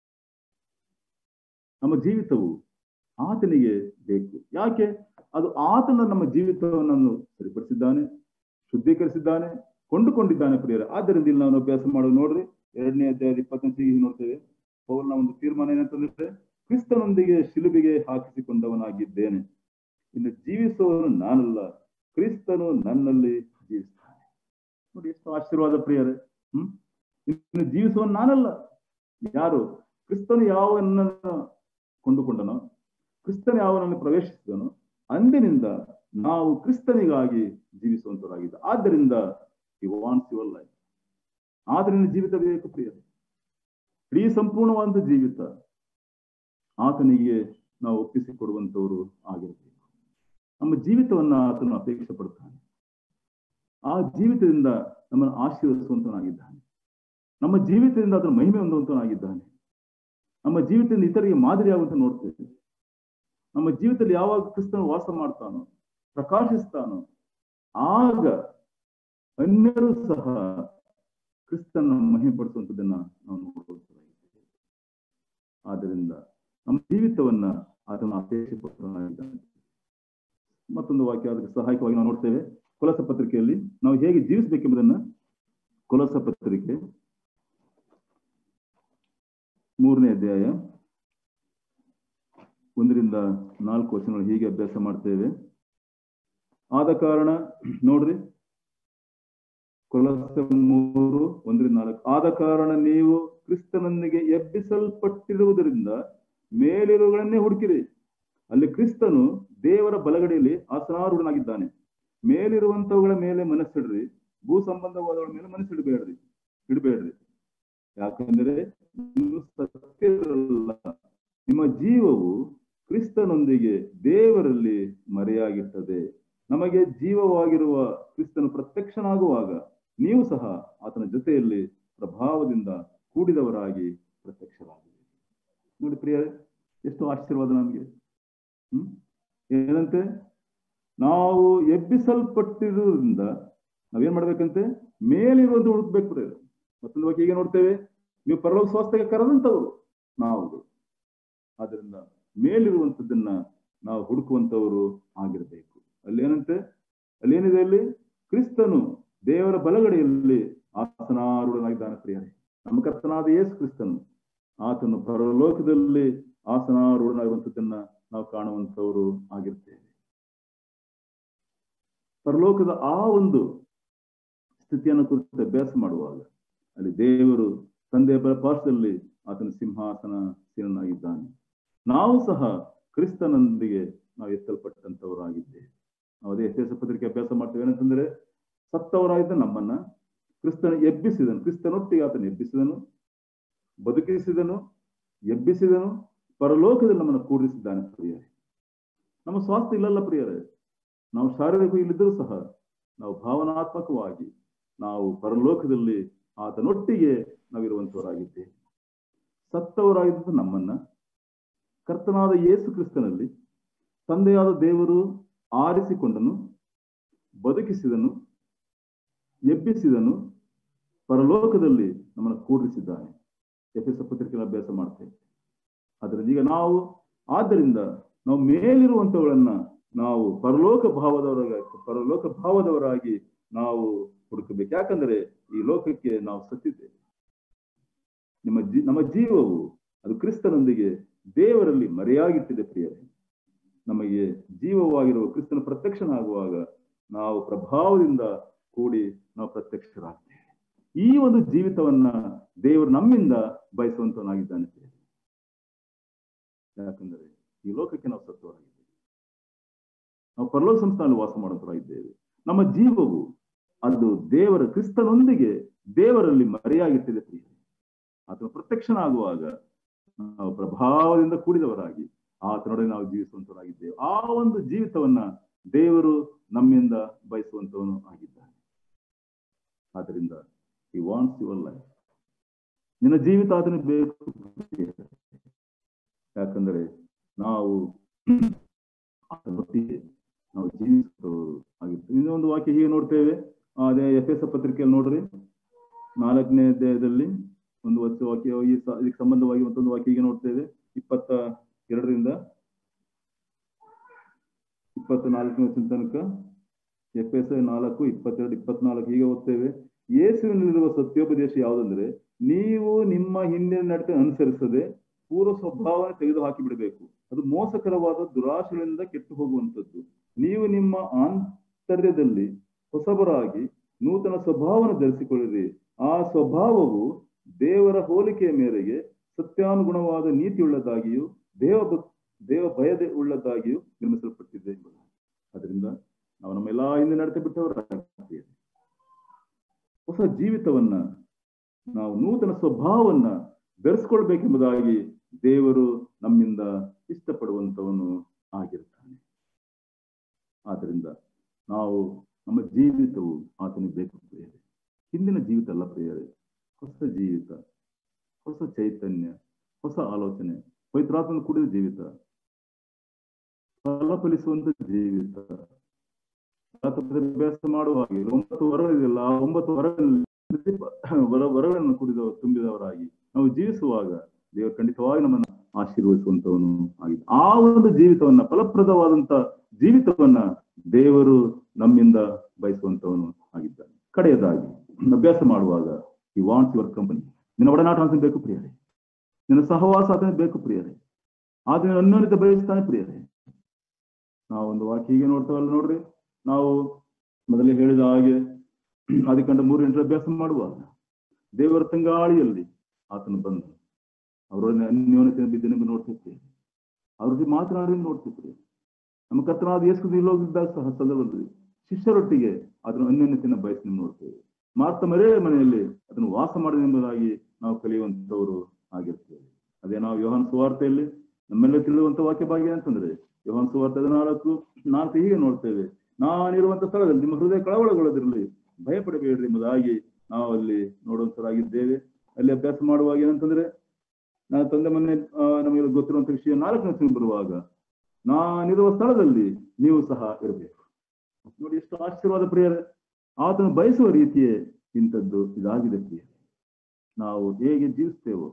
ನಮ್ಮ ಜೀವಿತವು ಆತನಿಗೆ ಬೇಕು. ಯಾಕೆ? ಅದು ಆತನ ನಮ್ಮ ಜೀವಿತವನ್ನು ಸರಿಪಡಿಸಿದ್ದಾನೆ, ಶುದ್ಧೀಕರಿಸಿದ್ದಾನೆ, ಕೊಂಡುಕೊಂಡಿದ್ದಾನೆ ಪ್ರಿಯರೇ. ಆದ್ದರಿಂದ ಇಲ್ಲಿ ನಾವು ಅಭ್ಯಾಸ ಮಾಡೋದು ನೋಡ್ರಿ, 2ನೇ ಅಧ್ಯಾಯದ 20ನೇ ನೋಡ್ತೇವೆ. ಪೌಲನ ಒಂದು ತೀರ್ಮಾನ ಏನಂತಂದ್ರೆ, ಕ್ರಿಸ್ತನೊಂದಿಗೆ ಶಿಲುಬೆಗೆ ಹಾಕಿಸಿಕೊಂಡವನಾಗಿದ್ದೇನೆ. ಇನ್ನು ಜೀವಿಸುವವನು ನಾನಲ್ಲ, ಕ್ರಿಸ್ತನು ನನ್ನಲ್ಲಿ ಜೀವಿಸ್ತಾನೆ. ನೋಡಿ ಎಷ್ಟು ಆಶೀರ್ವಾದ ಪ್ರಿಯರೇ. ಇನ್ನು ಜೀವಿಸುವವನು ನಾನಲ್ಲ. ಯಾರು? ಕ್ರಿಸ್ತನು ಯಾವನನ್ನು ಕೊಂಡುಕೊಂಡನೋ, ಕ್ರಿಸ್ತನು ಯಾವನನ್ನು ಪ್ರವೇಶಿಸಿದನೋ, ಅಂದಿನಿಂದ ನಾವು ಕ್ರಿಸ್ತನಿಗಾಗಿ ಜೀವಿಸುವಂತರಾಗಿದ್ದ. ಆದ್ದರಿಂದ ಹಿ ವಾಂಟ್ಸ್ ಯುವರ್ ಲೈಫ್. ಆತನಿಂದ ಜೀವಿತ ಬೇಕು ಪ್ರಿಯರೇ. ಇಡೀ ಸಂಪೂರ್ಣವಾದ ಜೀವಿತ ಆತನಿಗೆ ನಾವು ಒಪ್ಪಿಸಿಕೊಡುವಂತವರು ಆಗಿರಬೇಕು. ನಮ್ಮ ಜೀವಿತವನ್ನ ಆತನು ಅಪೇಕ್ಷೆ ಪಡ್ತಾನೆ. ಆ ಜೀವಿತದಿಂದ ನಮ್ಮನ್ನು ಆಶೀರ್ವದಿಸುವಂತನಾಗಿದ್ದಾನೆ. ನಮ್ಮ ಜೀವಿತದಿಂದ ಅದನ್ನು ಮಹಿಮೆ ಹೊಂದುವಂತನಾಗಿದ್ದಾನೆ. ನಮ್ಮ ಜೀವಿತದಿಂದ ಇತರಿಗೆ ಮಾದರಿಯಾಗುವಂತ ನೋಡ್ತೇವೆ. ನಮ್ಮ ಜೀವಿತದಲ್ಲಿ ಯಾವಾಗ ಕ್ರಿಸ್ತನು ವಾಸ ಮಾಡ್ತಾನೋ, ಪ್ರಕಾಶಿಸ್ತಾನೋ, ಆಗ ಅನ್ಯರು ಸಹ ಕ್ರಿಸ್ತನ ಮಹಿಮೆ ಪಡಿಸುವಂಥದ್ದನ್ನ ನಾವು ನೋಡ್ಕೊಳ್ತೇವೆ. ಆದ್ದರಿಂದ ನಮ್ಮ ಜೀವಿತವನ್ನ ಅದನ್ನು ಅಪೇಕ್ಷೆ ಪಡ್ತಾನೆ. ಮತ್ತೊಂದು ವಾಕ್ಯ ಅದಕ್ಕೆ ಸಹಾಯಕವಾಗಿ ನಾವು ನೋಡ್ತೇವೆ. ಕೊಲಸ ಪತ್ರಿಕೆಯಲ್ಲಿ ನಾವು ಹೇಗೆ ಜೀವಿಸಬೇಕೆಂಬುದನ್ನ ಕೊಲಸ ಪತ್ರಿಕೆ 3ನೇ ಅಧ್ಯಾಯ 1ರಿಂದ 4 ವಚನಗಳು ಹೀಗೆ ಅಭ್ಯಾಸ ಮಾಡ್ತೇವೆ. ಆದ ಕಾರಣ ನೋಡ್ರಿ, ಕೊಲಸ 3:1-4. ಆದ ಕಾರಣ ನೀವು ಕ್ರಿಸ್ತನೊಂದಿಗೆ ಎಬ್ಬಿಸಲ್ಪಟ್ಟಿರುವುದರಿಂದ ಮೇಲಿರುವುಗಳನ್ನೇ ಹುಡುಕಿರಿ. ಅಲ್ಲಿ ಕ್ರಿಸ್ತನು ದೇವರ ಬಲಗಡೆಯಲ್ಲಿ ಆಸನಾರೂಢನಾಗಿದ್ದಾನೆ. ಮೇಲಿರುವಂತವುಗಳ ಮೇಲೆ ಮನಸ್ಸಿಡ್ರಿ, ಭೂ ಸಂಬಂಧವಾದವಳ ಮೇಲೆ ಮನಸ್ಸಿಡಬೇಡ್ರಿ. ಯಾಕಂದ್ರೆ ನೀವು ಸತ್ತಿರಲ್ಲ, ನಿಮ್ಮ ಜೀವವು ಕ್ರಿಸ್ತನೊಂದಿಗೆ ದೇವರಲ್ಲಿ ಮರೆಯಾಗಿರ್ತದೆ. ನಮಗೆ ಜೀವವಾಗಿರುವ ಕ್ರಿಸ್ತನು ಪ್ರತ್ಯಕ್ಷನಾಗುವಾಗ ನೀವು ಸಹ ಆತನ ಜೊತೆಯಲ್ಲಿ ಪ್ರಭಾವದಿಂದ ಕೂಡಿದವರಾಗಿ ಪ್ರತ್ಯಕ್ಷರಾಗಿದೆ. ನೋಡಿ ಪ್ರಿಯರೇ, ಎಷ್ಟು ಆಶೀರ್ವಾದ ನಮಗೆ. ಏನಂತೆ? ನಾವು ಎಬ್ಬಿಸಲ್ಪಟ್ಟಿರುವುದರಿಂದ ನಾವೇನ್ ಮಾಡ್ಬೇಕಂತೆ? ಮೇಲಿರುವಂತ ಹುಡುಕ್ಬೇಕು ಪ್ರಿಯರೇ. ಮತ್ತೊಂದು ಬಗ್ಗೆ ಹೀಗೆ ನೋಡ್ತೇವೆ, ನೀವು ಪರಲೋಕ ಸ್ವಾಸ್ಥ್ಯಕ್ಕೆ ಕರೆದಂತವರು ನಾವು. ಆದ್ರಿಂದ ಮೇಲಿರುವಂತದ್ದನ್ನ ನಾವು ಹುಡುಕುವಂತವರು ಆಗಿರ್ಬೇಕು. ಅಲ್ಲೇನಂತೆ? ಅಲ್ಲೇನಿದೆ? ಅಲ್ಲಿ ಕ್ರಿಸ್ತನು ದೇವರ ಬಲಗಡೆಯಲ್ಲಿ ಆಸನಾರೂಢನಾಗಿದ್ದಾನೆ ಪ್ರಿಯರೇ. ನಮ್ಮ ಕರ್ತನಾದ ಯೇಸು ಕ್ರಿಸ್ತನು ಆತನು ಪರಲೋಕದಲ್ಲಿ ಆಸನಾರೂಢನಾಗಿರುವಂತದ್ದನ್ನ ನಾವು ಕಾಣುವಂತವರು ಆಗಿರ್ತೇವೆ. ಪರಲೋಕದ ಆ ಒಂದು ಸ್ಥಿತಿಯನ್ನು ಕುರಿತು ಅಭ್ಯಾಸ ಮಾಡುವಾಗ ಅಲ್ಲಿ ದೇವರು ತಂದೆಯ ಪಾರ್ಶ್ವದಲ್ಲಿ ಆತನ ಸಿಂಹಾಸನಾಗಿದ್ದಾನೆ. ನಾವು ಸಹ ಕ್ರಿಸ್ತನೊಂದಿಗೆ ನಾವು ಎತ್ತಲ್ಪಟ್ಟಂತವರಾಗಿದ್ದೇವೆ. ನಾವು ಅದೇ ಎಫೆಸ ಪತ್ರಿಕೆ ಅಭ್ಯಾಸ ಮಾಡ್ತೇವೆ. ಏನಂತಂದ್ರೆ, ಸತ್ತವರಾಗಿದ್ದ ನಮ್ಮನ್ನ ಕ್ರಿಸ್ತನ ಎಬ್ಬಿಸಿದನು, ಕ್ರಿಸ್ತನೊಟ್ಟಿಗೆ ಆತನ ಎಬ್ಬಿಸಿದನು, ಬದುಕಿಸಿದನು, ಎಬ್ಬಿಸಿದನು, ಪರಲೋಕದಲ್ಲಿ ನಮ್ಮನ್ನು ಕೂಡಿಸಿದ್ದಾನೆ ಪ್ರಿಯರೇ. ನಮ್ಮ ಸ್ವಾಸ್ಥ್ಯ ಇಲ್ಲಲ್ಲ ಪ್ರಿಯರೇ. ನಾವು ಶಾರೀರಿಕ ಇಲ್ಲಿದ್ದರೂ ಸಹ ನಾವು ಭಾವನಾತ್ಮಕವಾಗಿ ನಾವು ಪರಲೋಕದಲ್ಲಿ ಆತನೊಟ್ಟಿಗೆ ನಾವಿರುವಂತವರಾಗಿದ್ದೇವೆ. ಸತ್ತವರಾಗಿದ್ದ ನಮ್ಮನ್ನ ಕರ್ತನಾದ ಯೇಸು ಕ್ರಿಸ್ತನಲ್ಲಿ ತಂದೆಯಾದ ದೇವರು ಆರಿಸಿಕೊಂಡನು, ಬದುಕಿಸಿದನು, ಎಬ್ಬಿಸಿದನು, ಪರಲೋಕದಲ್ಲಿ ನಮ್ಮನ್ನು ಕೂಡಿಸಿದ್ದಾನೆ. ಎಫೆಸ ಪತ್ರಿಕೆ ಅಭ್ಯಾಸ ಮಾಡ್ತೇವೆ. ಅದರಿಂದ ಈಗ ಆದ್ದರಿಂದ ನಾವು ಮೇಲಿರುವಂತವುಗಳನ್ನ ನಾವು ಪರಲೋಕ ಭಾವದವರಾಗಿ ನಾವು ಹುಡುಕಬೇಕು. ಯಾಕಂದ್ರೆ ಈ ಲೋಕಕ್ಕೆ ನಾವು ಸತ್ತಿದ್ದೇವೆ. ನಮ್ಮ ಜೀವವು ಅದು ಕ್ರಿಸ್ತನೊಂದಿಗೆ ದೇವರಲ್ಲಿ ಮರೆಯಾಗಿಟ್ಟಿದೆ ಪ್ರಿಯರೇ. ನಮಗೆ ಜೀವವಾಗಿರುವ ಕ್ರಿಸ್ತನ ಪ್ರತ್ಯಕ್ಷನಾಗುವಾಗ ನಾವು ಪ್ರಭಾವದಿಂದ ಕೂಡಿ ನಾವು ಪ್ರತ್ಯಕ್ಷರಾಗ್ತೇವೆ. ಈ ಒಂದು ಜೀವಿತವನ್ನ ದೇವರು ನಮ್ಮಿಂದ ಬಯಸುವಂತವನಾಗಿದ್ದಾನೆ ಪ್ರಿಯರೇ. ಯಾಕಂದ್ರೆ ಈ ಲೋಕಕ್ಕೆ ನಾವು ಸತ್ತವರಾಗಿದ್ದೇವೆ, ನಾವು ಪರಲೋಕ ಸಂಸ್ಥಾನದಲ್ಲಿ ವಾಸ ಮಾಡುವಂತವರಾಗಿದ್ದೇವೆ. ನಮ್ಮ ಜೀವವು ಅದು ದೇವರ ಕ್ರಿಸ್ತನೊಂದಿಗೆ ದೇವರಲ್ಲಿ ಮರೆಯಾಗಿಟ್ಟಿದೆ ಪ್ರಿಯರೇ. ಆತನ ಪ್ರತ್ಯಕ್ಷನಾಗುವಾಗ ನಾವು ಪ್ರಭಾವದಿಂದ ಕೂಡಿದವರಾಗಿ ಆತನೊಡನೆ ನಾವು ಜೀವಿಸುವಂತವರಾಗಿದ್ದೇವೆ. ಆ ಒಂದು ಜೀವಿತವನ್ನ ದೇವರು ನಮ್ಮಿಂದ ಬಯಸುವಂತವನು ಆಗಿದ್ದಾನೆ. ಆದ್ದರಿಂದ he wants your life. ನಿನ್ನ ಜೀವಿತ ಆತನಿಗೆ ಬೇಕು. ಯಾಕಂದರೆ ನಾವು ನಾವು ಜೀವಿಸುತ್ತವರು ಆಗಿರ್ತೀವಿ. ಇನ್ನೊಂದು ವಾಕ್ಯ ಹೀಗೆ ನೋಡ್ತೇವೆ, ಅದೇ ಎಫೆಸ ಪತ್ರಿಕೆಯಲ್ಲಿ ನೋಡ್ರಿ, 4ನೇ ಅಧ್ಯಾಯದಲ್ಲಿ ಒಂದು ವಾಕ್ಯ, ಇದಕ್ಕೆ ಸಂಬಂಧವಾಗಿ ಮತ್ತೊಂದು ವಾಕ್ಯ ಹೀಗೆ ನೋಡ್ತೇವೆ, 22ರಿಂದ 24ನೇ ತನಕ. ಎಫೆಸ 4:22-24 ಹೀಗೆ ಓದ್ತೇವೆ. ಯೇಸುವಿನಲ್ಲಿರುವ ಸತ್ಯೋಪದೇಶ ಯಾವುದಂದ್ರೆ, ನೀವು ನಿಮ್ಮ ಹಿಂದಿನ ನಡತೆ ಅನುಸರಿಸದೆ ಪೂರ್ವ ಸ್ವಭಾವ ತೆಗೆದು ಹಾಕಿ ಬಿಡಬೇಕು. ಅದು ಮೋಸಕರವಾದ ದುರಾಶೆಗಳಿಂದ ಕೆಟ್ಟು ಹೋಗುವಂಥದ್ದು. ನೀವು ನಿಮ್ಮ ಆಂತರ್ಯದಲ್ಲಿ ಹೊಸಬರಾಗಿ ನೂತನ ಸ್ವಭಾವವನ್ನು ಧರಿಸಿಕೊಳ್ಳಿರಿ. ಆ ಸ್ವಭಾವವು ದೇವರ ಹೋಲಿಕೆಯ ಮೇರೆಗೆ ಸತ್ಯಾನುಗುಣವಾದ ನೀತಿಯುಳ್ಳದಾಗಿಯೂ ದೇವ ಭಯದ ಉಳ್ಳದಾಗಿಯೂ ನಿರ್ಮಿಸಲ್ಪಟ್ಟಿದೆ. ಅದರಿಂದ ನಾವು ನಮ್ಮೆಲ್ಲಾ ಹಿಂದೆ ನಡತೆ ಬಿಟ್ಟವರಾಗ್ತೀವಿ. ಹೊಸ ಜೀವಿತವನ್ನ, ನಾವು ನೂತನ ಸ್ವಭಾವವನ್ನ ಧರಿಸ್ಕೊಳ್ಬೇಕೆಂಬುದಾಗಿ ದೇವರು ನಮ್ಮಿಂದ ಇಷ್ಟಪಡುವಂತವನು ಆಗಿರ್ತಾನೆ. ಆದ್ದರಿಂದ ನಾವು ನಮ್ಮ ಜೀವಿತವು ಆತನಿಗೆ ಬೇಕು ಪ್ರಿಯರೇ. ಹಿಂದಿನ ಜೀವಿತ ಅಲ್ಲ ಪ್ರಿಯರೇ, ಹೊಸ ಜೀವಿತ, ಹೊಸ ಚೈತನ್ಯ, ಹೊಸ ಆಲೋಚನೆ, ಪವಿತ್ರಾತ್ಮನ ಕೂಡಿದ ಜೀವಿತ, ಫಲಫಲಿಸುವಂತ ಜೀವಿತ. ಅಭ್ಯಾಸ ಮಾಡುವ ಹಾಗೆ 9 ವರಗಳಿದೆಯಲ್ಲ, ಆ 9 ವರಗಳನ್ನು ತುಂಬಿದವರಾಗಿ ನಾವು ಜೀವಿಸುವಾಗ ದೇವರು ಖಂಡಿತವಾಗಿ ನಮ್ಮನ್ನು ಆಶೀರ್ವದಿಸುವಂತವನು ಆಗಿದೆ. ಆ ಒಂದು ಜೀವಿತವನ್ನ, ಫಲಪ್ರದವಾದಂತ ಜೀವಿತವನ್ನ ದೇವರು ನಮ್ಮಿಂದ ಬಯಸುವಂತವನು ಆಗಿದ್ದಾನೆ. ಕಡೆಯದಾಗಿ ಅಭ್ಯಾಸ ಮಾಡುವಾಗ he wants your company. ನಿನ್ನ ಒಡನಾಟ ಆತನಿಗೆ ಬೇಕು ಪ್ರಿಯರೇ. ನಿನ್ನ ಸಹವಾಸ ಆತನಿಗೆ ಬೇಕು ಪ್ರಿಯರೇ. ಆತನ ಅನ್ಯೋನ್ಯತೆ ಬಯಸ್ತಾನೆ ಪ್ರಿಯರೇ. ನಾವೊಂದು ವಾಕ್ಯ ಹೀಗೆ ನೋಡ್ತಾವಲ್ಲ ನೋಡ್ರಿ, ನಾವು ಮೊದಲೇ ಹೇಳಿದ ಹಾಗೆ ಅದಕ್ಕಂಡ 3 ಗಂಟೆ ಅಭ್ಯಾಸ ಮಾಡುವಾಗ ದೇವರ ತಂಗಾಳಿಯಲ್ಲಿ ಆತನು ಬಂದು ಅವರೊಡನೆ ಅನ್ಯೋನ್ಯತೆ ಬಿದ್ದನೆಂಬ ನೋಡ್ತಿರ್ತೀವಿ. ಅವ್ರ ಜೊತೆ ಮಾತನಾಡಿ ನೋಡ್ತಿರ್ತೀವಿ. ನಮ್ಮ ಕರ್ತನಾದ ಯೇಸು ಇಲ್ಲೋಗಿದ್ದಾಗ ಸಹ ಸಂದರ್ಭದಲ್ಲಿ ಶಿಷ್ಯರೊಟ್ಟಿಗೆ ಅದನ್ನು ಅನ್ಯೋನ್ಯತೆಯನ್ನು ಬಯಸಿ ನೋಡ್ತೇವೆ. ಮಾರ್ತ ಮರೇ ಮನೆಯಲ್ಲಿ ಅದನ್ನು ವಾಸ ಮಾಡಿದೆಂಬುದಾಗಿ ನಾವು ಕಲಿಯುವಂತವರು ಆಗಿರ್ತೇವೆ. ಅದೇ ನಾವು ಯೋಹಾನ ಸುವಾರ್ತೆಯಲ್ಲಿ ನಮ್ಮೆಲ್ಲ ತಿಳಿಯುವಂತ ವಾಕ್ಯ ಭಾಗ್ಯ ಅಂತಂದ್ರೆ, ಯೋಹಾನ ಸುವಾರ್ತೆ 14:4 ಹೀಗೆ ನೋಡ್ತೇವೆ, ನಾನಿರುವಂತ ಸ್ಥಳದಲ್ಲಿ ನಿಮ್ಮ ಹೃದಯ ಕಳವಳಗೊಳ್ಳದಿರಲಿ, ಭಯ ಪಡಬೇಡ್ರಿ ಎಂಬುದಾಗಿ ನಾವು ಅಲ್ಲಿ ನೋಡುವಂತರಾಗಿದ್ದೇವೆ. ಅಲ್ಲಿ ಅಭ್ಯಾಸ ಮಾಡುವಾಗ ಏನಂತಂದ್ರೆ, ನಾನು ತಂದೆ ಮೊನ್ನೆ ನಮಗೆ ಗೊತ್ತಿರುವಂತ ವಿಷಯ, 4ನೇ ಬರುವಾಗ ನಾನಿರುವ ಸ್ಥಳದಲ್ಲಿ ನೀವು ಸಹ ಇರಬೇಕು. ನೋಡಿ ಎಷ್ಟು ಆಶೀರ್ವಾದ ಪ್ರಿಯರೇ. ಆತನು ಬಯಸುವ ರೀತಿಯೇ ಇಂಥದ್ದು ಇದಾಗಿದೆ ಪ್ರಿಯರೇ. ನಾವು ಹೇಗೆ ಜೀವಿಸ್ತೇವೋ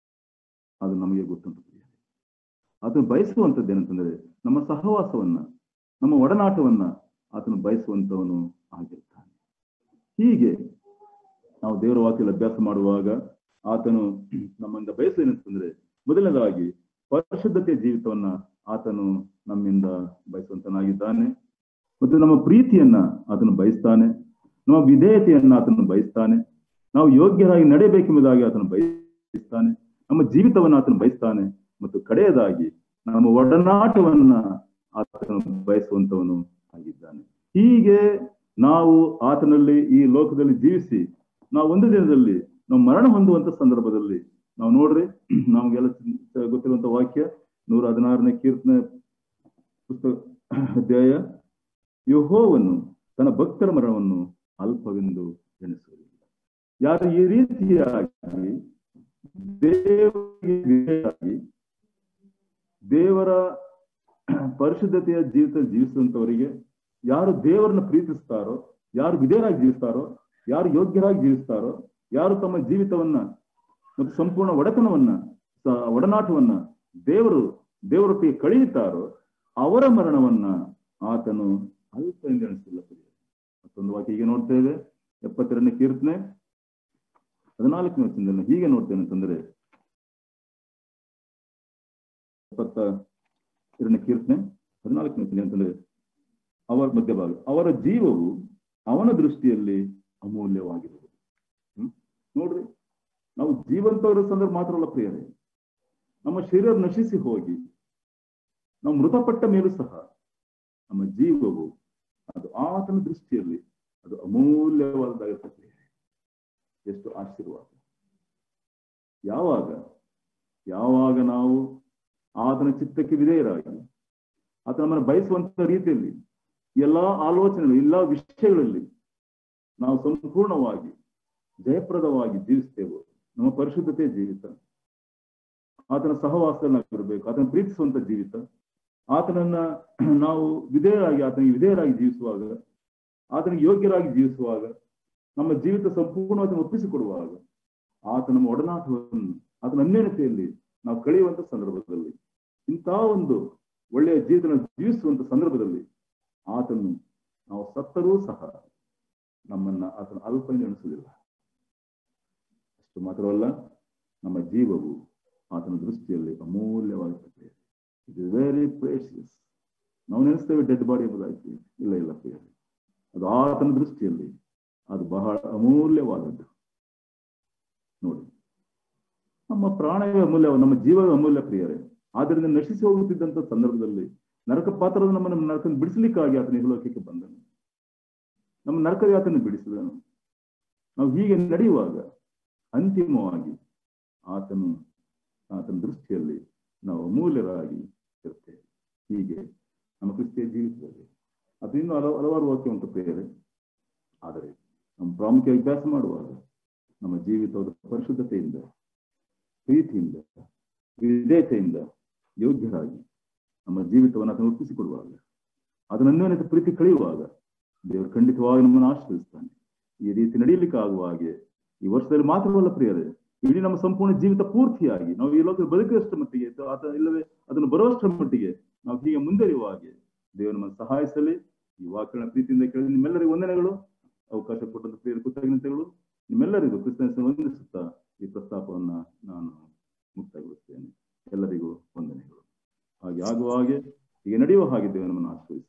ಅದು ನಮಗೆ ಗೊತ್ತುಂಟು ಪ್ರಿಯರೇ. ಆತನು ಬಯಸುವಂಥದ್ದು ಏನಂತಂದ್ರೆ, ನಮ್ಮ ಸಹವಾಸವನ್ನ, ನಮ್ಮ ಒಡನಾಟವನ್ನ ಆತನು ಬಯಸುವಂತವನು ಆಗಿರ್ತಾನೆ. ಹೀಗೆ ನಾವು ದೇವರ ವಾಕ್ಯದಲ್ಲಿ ಅಭ್ಯಾಸ ಮಾಡುವಾಗ ಆತನು ನಮ್ಮಿಂದ ಬಯಸುವಂತಂದ್ರೆ, ಮೊದಲನೇದಾಗಿ ಪರಿಶುದ್ಧತೆಯ ಜೀವಿತವನ್ನ ಆತನು ನಮ್ಮಿಂದ ಬಯಸುವಂತನಾಗಿದ್ದಾನೆ. ಮತ್ತು ನಮ್ಮ ಪ್ರೀತಿಯನ್ನ ಆತನು ಬಯಸ್ತಾನೆ, ನಮ್ಮ ವಿಧೇಯತೆಯನ್ನ ಆತನು ಬಯಸ್ತಾನೆ, ನಾವು ಯೋಗ್ಯರಾಗಿ ನಡೆಯಬೇಕೆಂಬುದಾಗಿ ಆತನು ಬಯಸ್ತಾನೆ, ನಮ್ಮ ಜೀವಿತವನ್ನ ಆತನು ಬಯಸ್ತಾನೆ, ಮತ್ತು ಕಡೆಯದಾಗಿ ನಮ್ಮ ಒಡನಾಟವನ್ನ ಆತನು ಬಯಸುವಂತವನು ಆಗಿದ್ದಾನೆ. ಹೀಗೆ ನಾವು ಆತನಲ್ಲಿ ಈ ಲೋಕದಲ್ಲಿ ಜೀವಿಸಿ ನಾವು ಒಂದು ದಿನದಲ್ಲಿ ನಾವು ಮರಣ ಹೊಂದುವಂತ ಸಂದರ್ಭದಲ್ಲಿ ನಾವು ನೋಡ್ರಿ, ನಮಗೆಲ್ಲ ಗೊತ್ತಿರುವಂತ ವಾಕ್ಯ 116ನೇ ಕೀರ್ತನೆ ಪುಸ್ತಕ ಅಧ್ಯಾಯ, ಯೆಹೋವನು ತನ್ನ ಭಕ್ತರ ಮರಣವನ್ನು ಅಲ್ಪವೆಂದು ಎಣಿಸುವುದಿಲ್ಲ. ಯಾರು ಈ ರೀತಿಯಾಗಿ ದೇವರ ಪರಿಶುದ್ಧತೆಯ ಜೀವಿತ ಜೀವಿಸುವಂತವರಿಗೆ, ಯಾರು ದೇವರನ್ನ ಪ್ರೀತಿಸ್ತಾರೋ, ಯಾರು ವಿಧೇಯರಾಗಿ ಜೀವಿಸ್ತಾರೋ, ಯಾರು ಯೋಗ್ಯರಾಗಿ ಜೀವಿಸ್ತಾರೋ, ಯಾರು ತಮ್ಮ ಜೀವಿತವನ್ನ ಮತ್ತು ಸಂಪೂರ್ಣ ಒಡೆತನವನ್ನ, ಒಡನಾಟವನ್ನ ದೇವರೊಟ್ಟಿಗೆ ಕಳೆಯುತ್ತಾರೋ ಅವರ ಮರಣವನ್ನ ಆತನು ಅಲ್ಪ ಎಂದು ಎಣಿಸಿಲ್ಲ. ಮತ್ತೊಂದು ವಾಕ್ಯ ಹೀಗೆ ನೋಡ್ತೇವೆ, 72ನೇ ಕೀರ್ತನೆ 14ನೇ ವಚನದಲ್ಲಿ ಹೀಗೆ ನೋಡ್ತೇನೆ ಅಂತಂದ್ರೆ, 72ನೇ ಕೀರ್ತನೆ 14ನೇ ವಚನ ಅಂತಂದ್ರೆ, ಅವರ ಮಧ್ಯಭಾಗ, ಅವರ ಜೀವವು ಅವನ ದೃಷ್ಟಿಯಲ್ಲಿ ಅಮೂಲ್ಯವಾಗಿರುವುದು. ನೋಡ್ರಿ, ನಾವು ಜೀವಂತವರ ಸಂದರ್ಭ ಮಾತ್ರ ಅಲ್ಲ ಪ್ರಿಯರೇ, ನಮ್ಮ ಶರೀರ ನಶಿಸಿ ಹೋಗಿ ನಾವು ಮೃತಪಟ್ಟ ಮೇಲೂ ಸಹ ನಮ್ಮ ಜೀವವು ಅದು ಆತನ ದೃಷ್ಟಿಯಲ್ಲಿ ಅದು ಅಮೂಲ್ಯವಾದದ್ದಾಗಿರ್ತದೆ. ಎಷ್ಟು ಆಶೀರ್ವಾದ! ಯಾವಾಗ ನಾವು ಆತನ ಚಿತ್ತಕ್ಕೆ ವಿಧೇಯರಾಗಿ ಆತ ನಮ್ಮನ್ನು ಬಯಸುವಂತ ರೀತಿಯಲ್ಲಿ ಎಲ್ಲಾ ಆಲೋಚನೆಗಳು, ಎಲ್ಲಾ ವಿಷಯಗಳಲ್ಲಿ ನಾವು ಸಂಪೂರ್ಣವಾಗಿ ಜಯಪ್ರದವಾಗಿ ಜೀವಿಸ್ತೇವೋ, ನಮ್ಮ ಪರಿಶುದ್ಧತೆ ಜೀವಿತ, ಆತನ ಸಹವಾಸದಲ್ಲಿ ನಾವಿರಬೇಕು, ಆತನ ಪ್ರೀತಿಸುವಂತ ಜೀವಿತ, ಆತನನ್ನ ನಾವು ಆತನಿಗೆ ವಿಧೇಯರಾಗಿ ಜೀವಿಸುವಾಗ, ಆತನಿಗೆ ಯೋಗ್ಯರಾಗಿ ಜೀವಿಸುವಾಗ, ನಮ್ಮ ಜೀವಿತ ಸಂಪೂರ್ಣವಾಗಿ ಒಪ್ಪಿಸಿಕೊಡುವಾಗ, ಆತ ನಮ್ಮ ಒಡನಾಟವನ್ನು ಆತನ ಅನ್ಯೋನ್ಯತೆಯಲ್ಲಿ ನಾವು ಕಳೆಯುವಂತ ಸಂದರ್ಭದಲ್ಲಿ, ಇಂತಹ ಒಂದು ಒಳ್ಳೆಯ ಜೀವಿತ ಜೀವಿಸುವಂತ ಸಂದರ್ಭದಲ್ಲಿ ಆತನು ನಾವು ಸತ್ತರೂ ಸಹ ನಮ್ಮನ್ನ ಆತನ ಅಲ್ಪ ಎಣಿಸುವುದಿಲ್ಲ. ಅಷ್ಟು ಮಾತ್ರವಲ್ಲ, ನಮ್ಮ ಜೀವವು ಆತನ ದೃಷ್ಟಿಯಲ್ಲಿ ಅಮೂಲ್ಯವಾಗುತ್ತದೆ. It is very precious. ನಾವು ನೆನೆಸ್ತೇವೆ ಡೆಡ್ ಬಾಡಿ ಎಂಬುದಾಗಿ. ಇಲ್ಲ ಪ್ರಿಯರೇ, ಅದು ಆತನ ದೃಷ್ಟಿಯಲ್ಲಿ ಅದು ಬಹಳ ಅಮೂಲ್ಯವಾದದ್ದು. ನೋಡಿ, ನಮ್ಮ ಪ್ರಾಣವೇ ಅಮೂಲ್ಯ, ನಮ್ಮ ಜೀವವೇ ಅಮೂಲ್ಯ ಪ್ರಿಯರೇ. ಆದ್ದರಿಂದ ನಶಿಸಿ ಹೋಗುತ್ತಿದ್ದಂತ ಸಂದರ್ಭದಲ್ಲಿ ನರಕ ಪಾತ್ರದ ನಮ್ಮನ್ನು ನರಕ ಬಿಡಿಸಲಿಕ್ಕಾಗಿ ಆತನ ಲೋಕಕ್ಕೆ ಬಂದನು. ನಮ್ಮ ನರಕದ ಆತನ ಬಿಡಿಸಿದನು. ನಾವು ಹೀಗೆ ನಡೆಯುವಾಗ ಅಂತಿಮವಾಗಿ ಆತನ ದೃಷ್ಟಿಯಲ್ಲಿ ನಾವು ಅಮೂಲ್ಯರಾಗಿ ಇರ್ತೇವೆ. ಹೀಗೆ ನಮ್ಮ ಕ್ರಿಸ್ತಿಯ ಜೀವಿತದಲ್ಲಿ ಅದು ಇನ್ನೂ ಹಲವಾರು ವಾಕ್ಯ ಉಂಟು ಪ್ರಿಯರೇ. ಆದರೆ ನಮ್ಮ ಪ್ರಾಮುಖ್ಯ ಅಭ್ಯಾಸ ಮಾಡುವಾಗ ನಮ್ಮ ಜೀವಿತವಾದ ಪರಿಶುದ್ಧತೆಯಿಂದ, ಪ್ರೀತಿಯಿಂದ, ವಿಧೇಯತೆಯಿಂದ ಯೋಗ್ಯರಾಗಿ ನಮ್ಮ ಜೀವಿತವನ್ನು ಅದನ್ನು ಒಪ್ಪಿಸಿಕೊಡುವಾಗ, ಅದನ್ನು ಅನ್ಯೋನ್ಯತೆ ಪ್ರೀತಿ ಕಳೆಯುವಾಗ ದೇವರು ಖಂಡಿತವಾಗಿ ನಮ್ಮನ್ನು ಆಶೀರ್ವದಿಸ್ತಾನೆ. ಈ ರೀತಿ ನಡೆಯಲಿಕ್ಕೆ ಆಗುವ ಹಾಗೆ ಈ ವರ್ಷದಲ್ಲಿ ಮಾತ್ರವಲ್ಲ ಪ್ರಿಯರೇ, ಇಡೀ ನಮ್ಮ ಸಂಪೂರ್ಣ ಜೀವಿತ ಪೂರ್ತಿಯಾಗಿ ನಾವು ಈ ಲೋಕದಲ್ಲಿ ಬದುಕುವಷ್ಟರ ಮಟ್ಟಿಗೆ ಇಲ್ಲವೇ ಅದನ್ನು ಬರುವಷ್ಟರ ಮಟ್ಟಿಗೆ ನಾವು ಹೀಗೆ ಮುಂದೆಯುವ ಹಾಗೆ ದೇವರು ನಮ್ಮನ್ನು ಸಹಾಯಿಸಲಿ. ಈ ವಾಕ್ಯಗಳ ಪ್ರೀತಿಯಿಂದ ಕೇಳಿ ನಿಮ್ಮೆಲ್ಲರಿಗೂ ವಂದನೆಗಳು. ಅವಕಾಶ ಕೊಟ್ಟಂತ ಪ್ರಿಯರ ಕೃತಜ್ಞತೆಗಳು. ನಿಮ್ಮೆಲ್ಲರಿಗೂ ಕ್ರಿಸ್ತನ ವಂದಿಸುತ್ತಾ ಈ ಪ್ರಸ್ತಾಪವನ್ನ ನಾನು ಮುಕ್ತಾಯಗೊಳಿಸ್ತೇನೆ. ಎಲ್ಲರಿಗೂ ವಂದನೆಗಳು. ಹಾಗೆ ಆಗುವ ಹಾಗೆ ಹೀಗೆ ನಡೆಯುವ ಹಾಗೆ ದೇವರು ನಮ್ಮನ್ನು ಆಶೀರ್ವದಿಸಲಿ.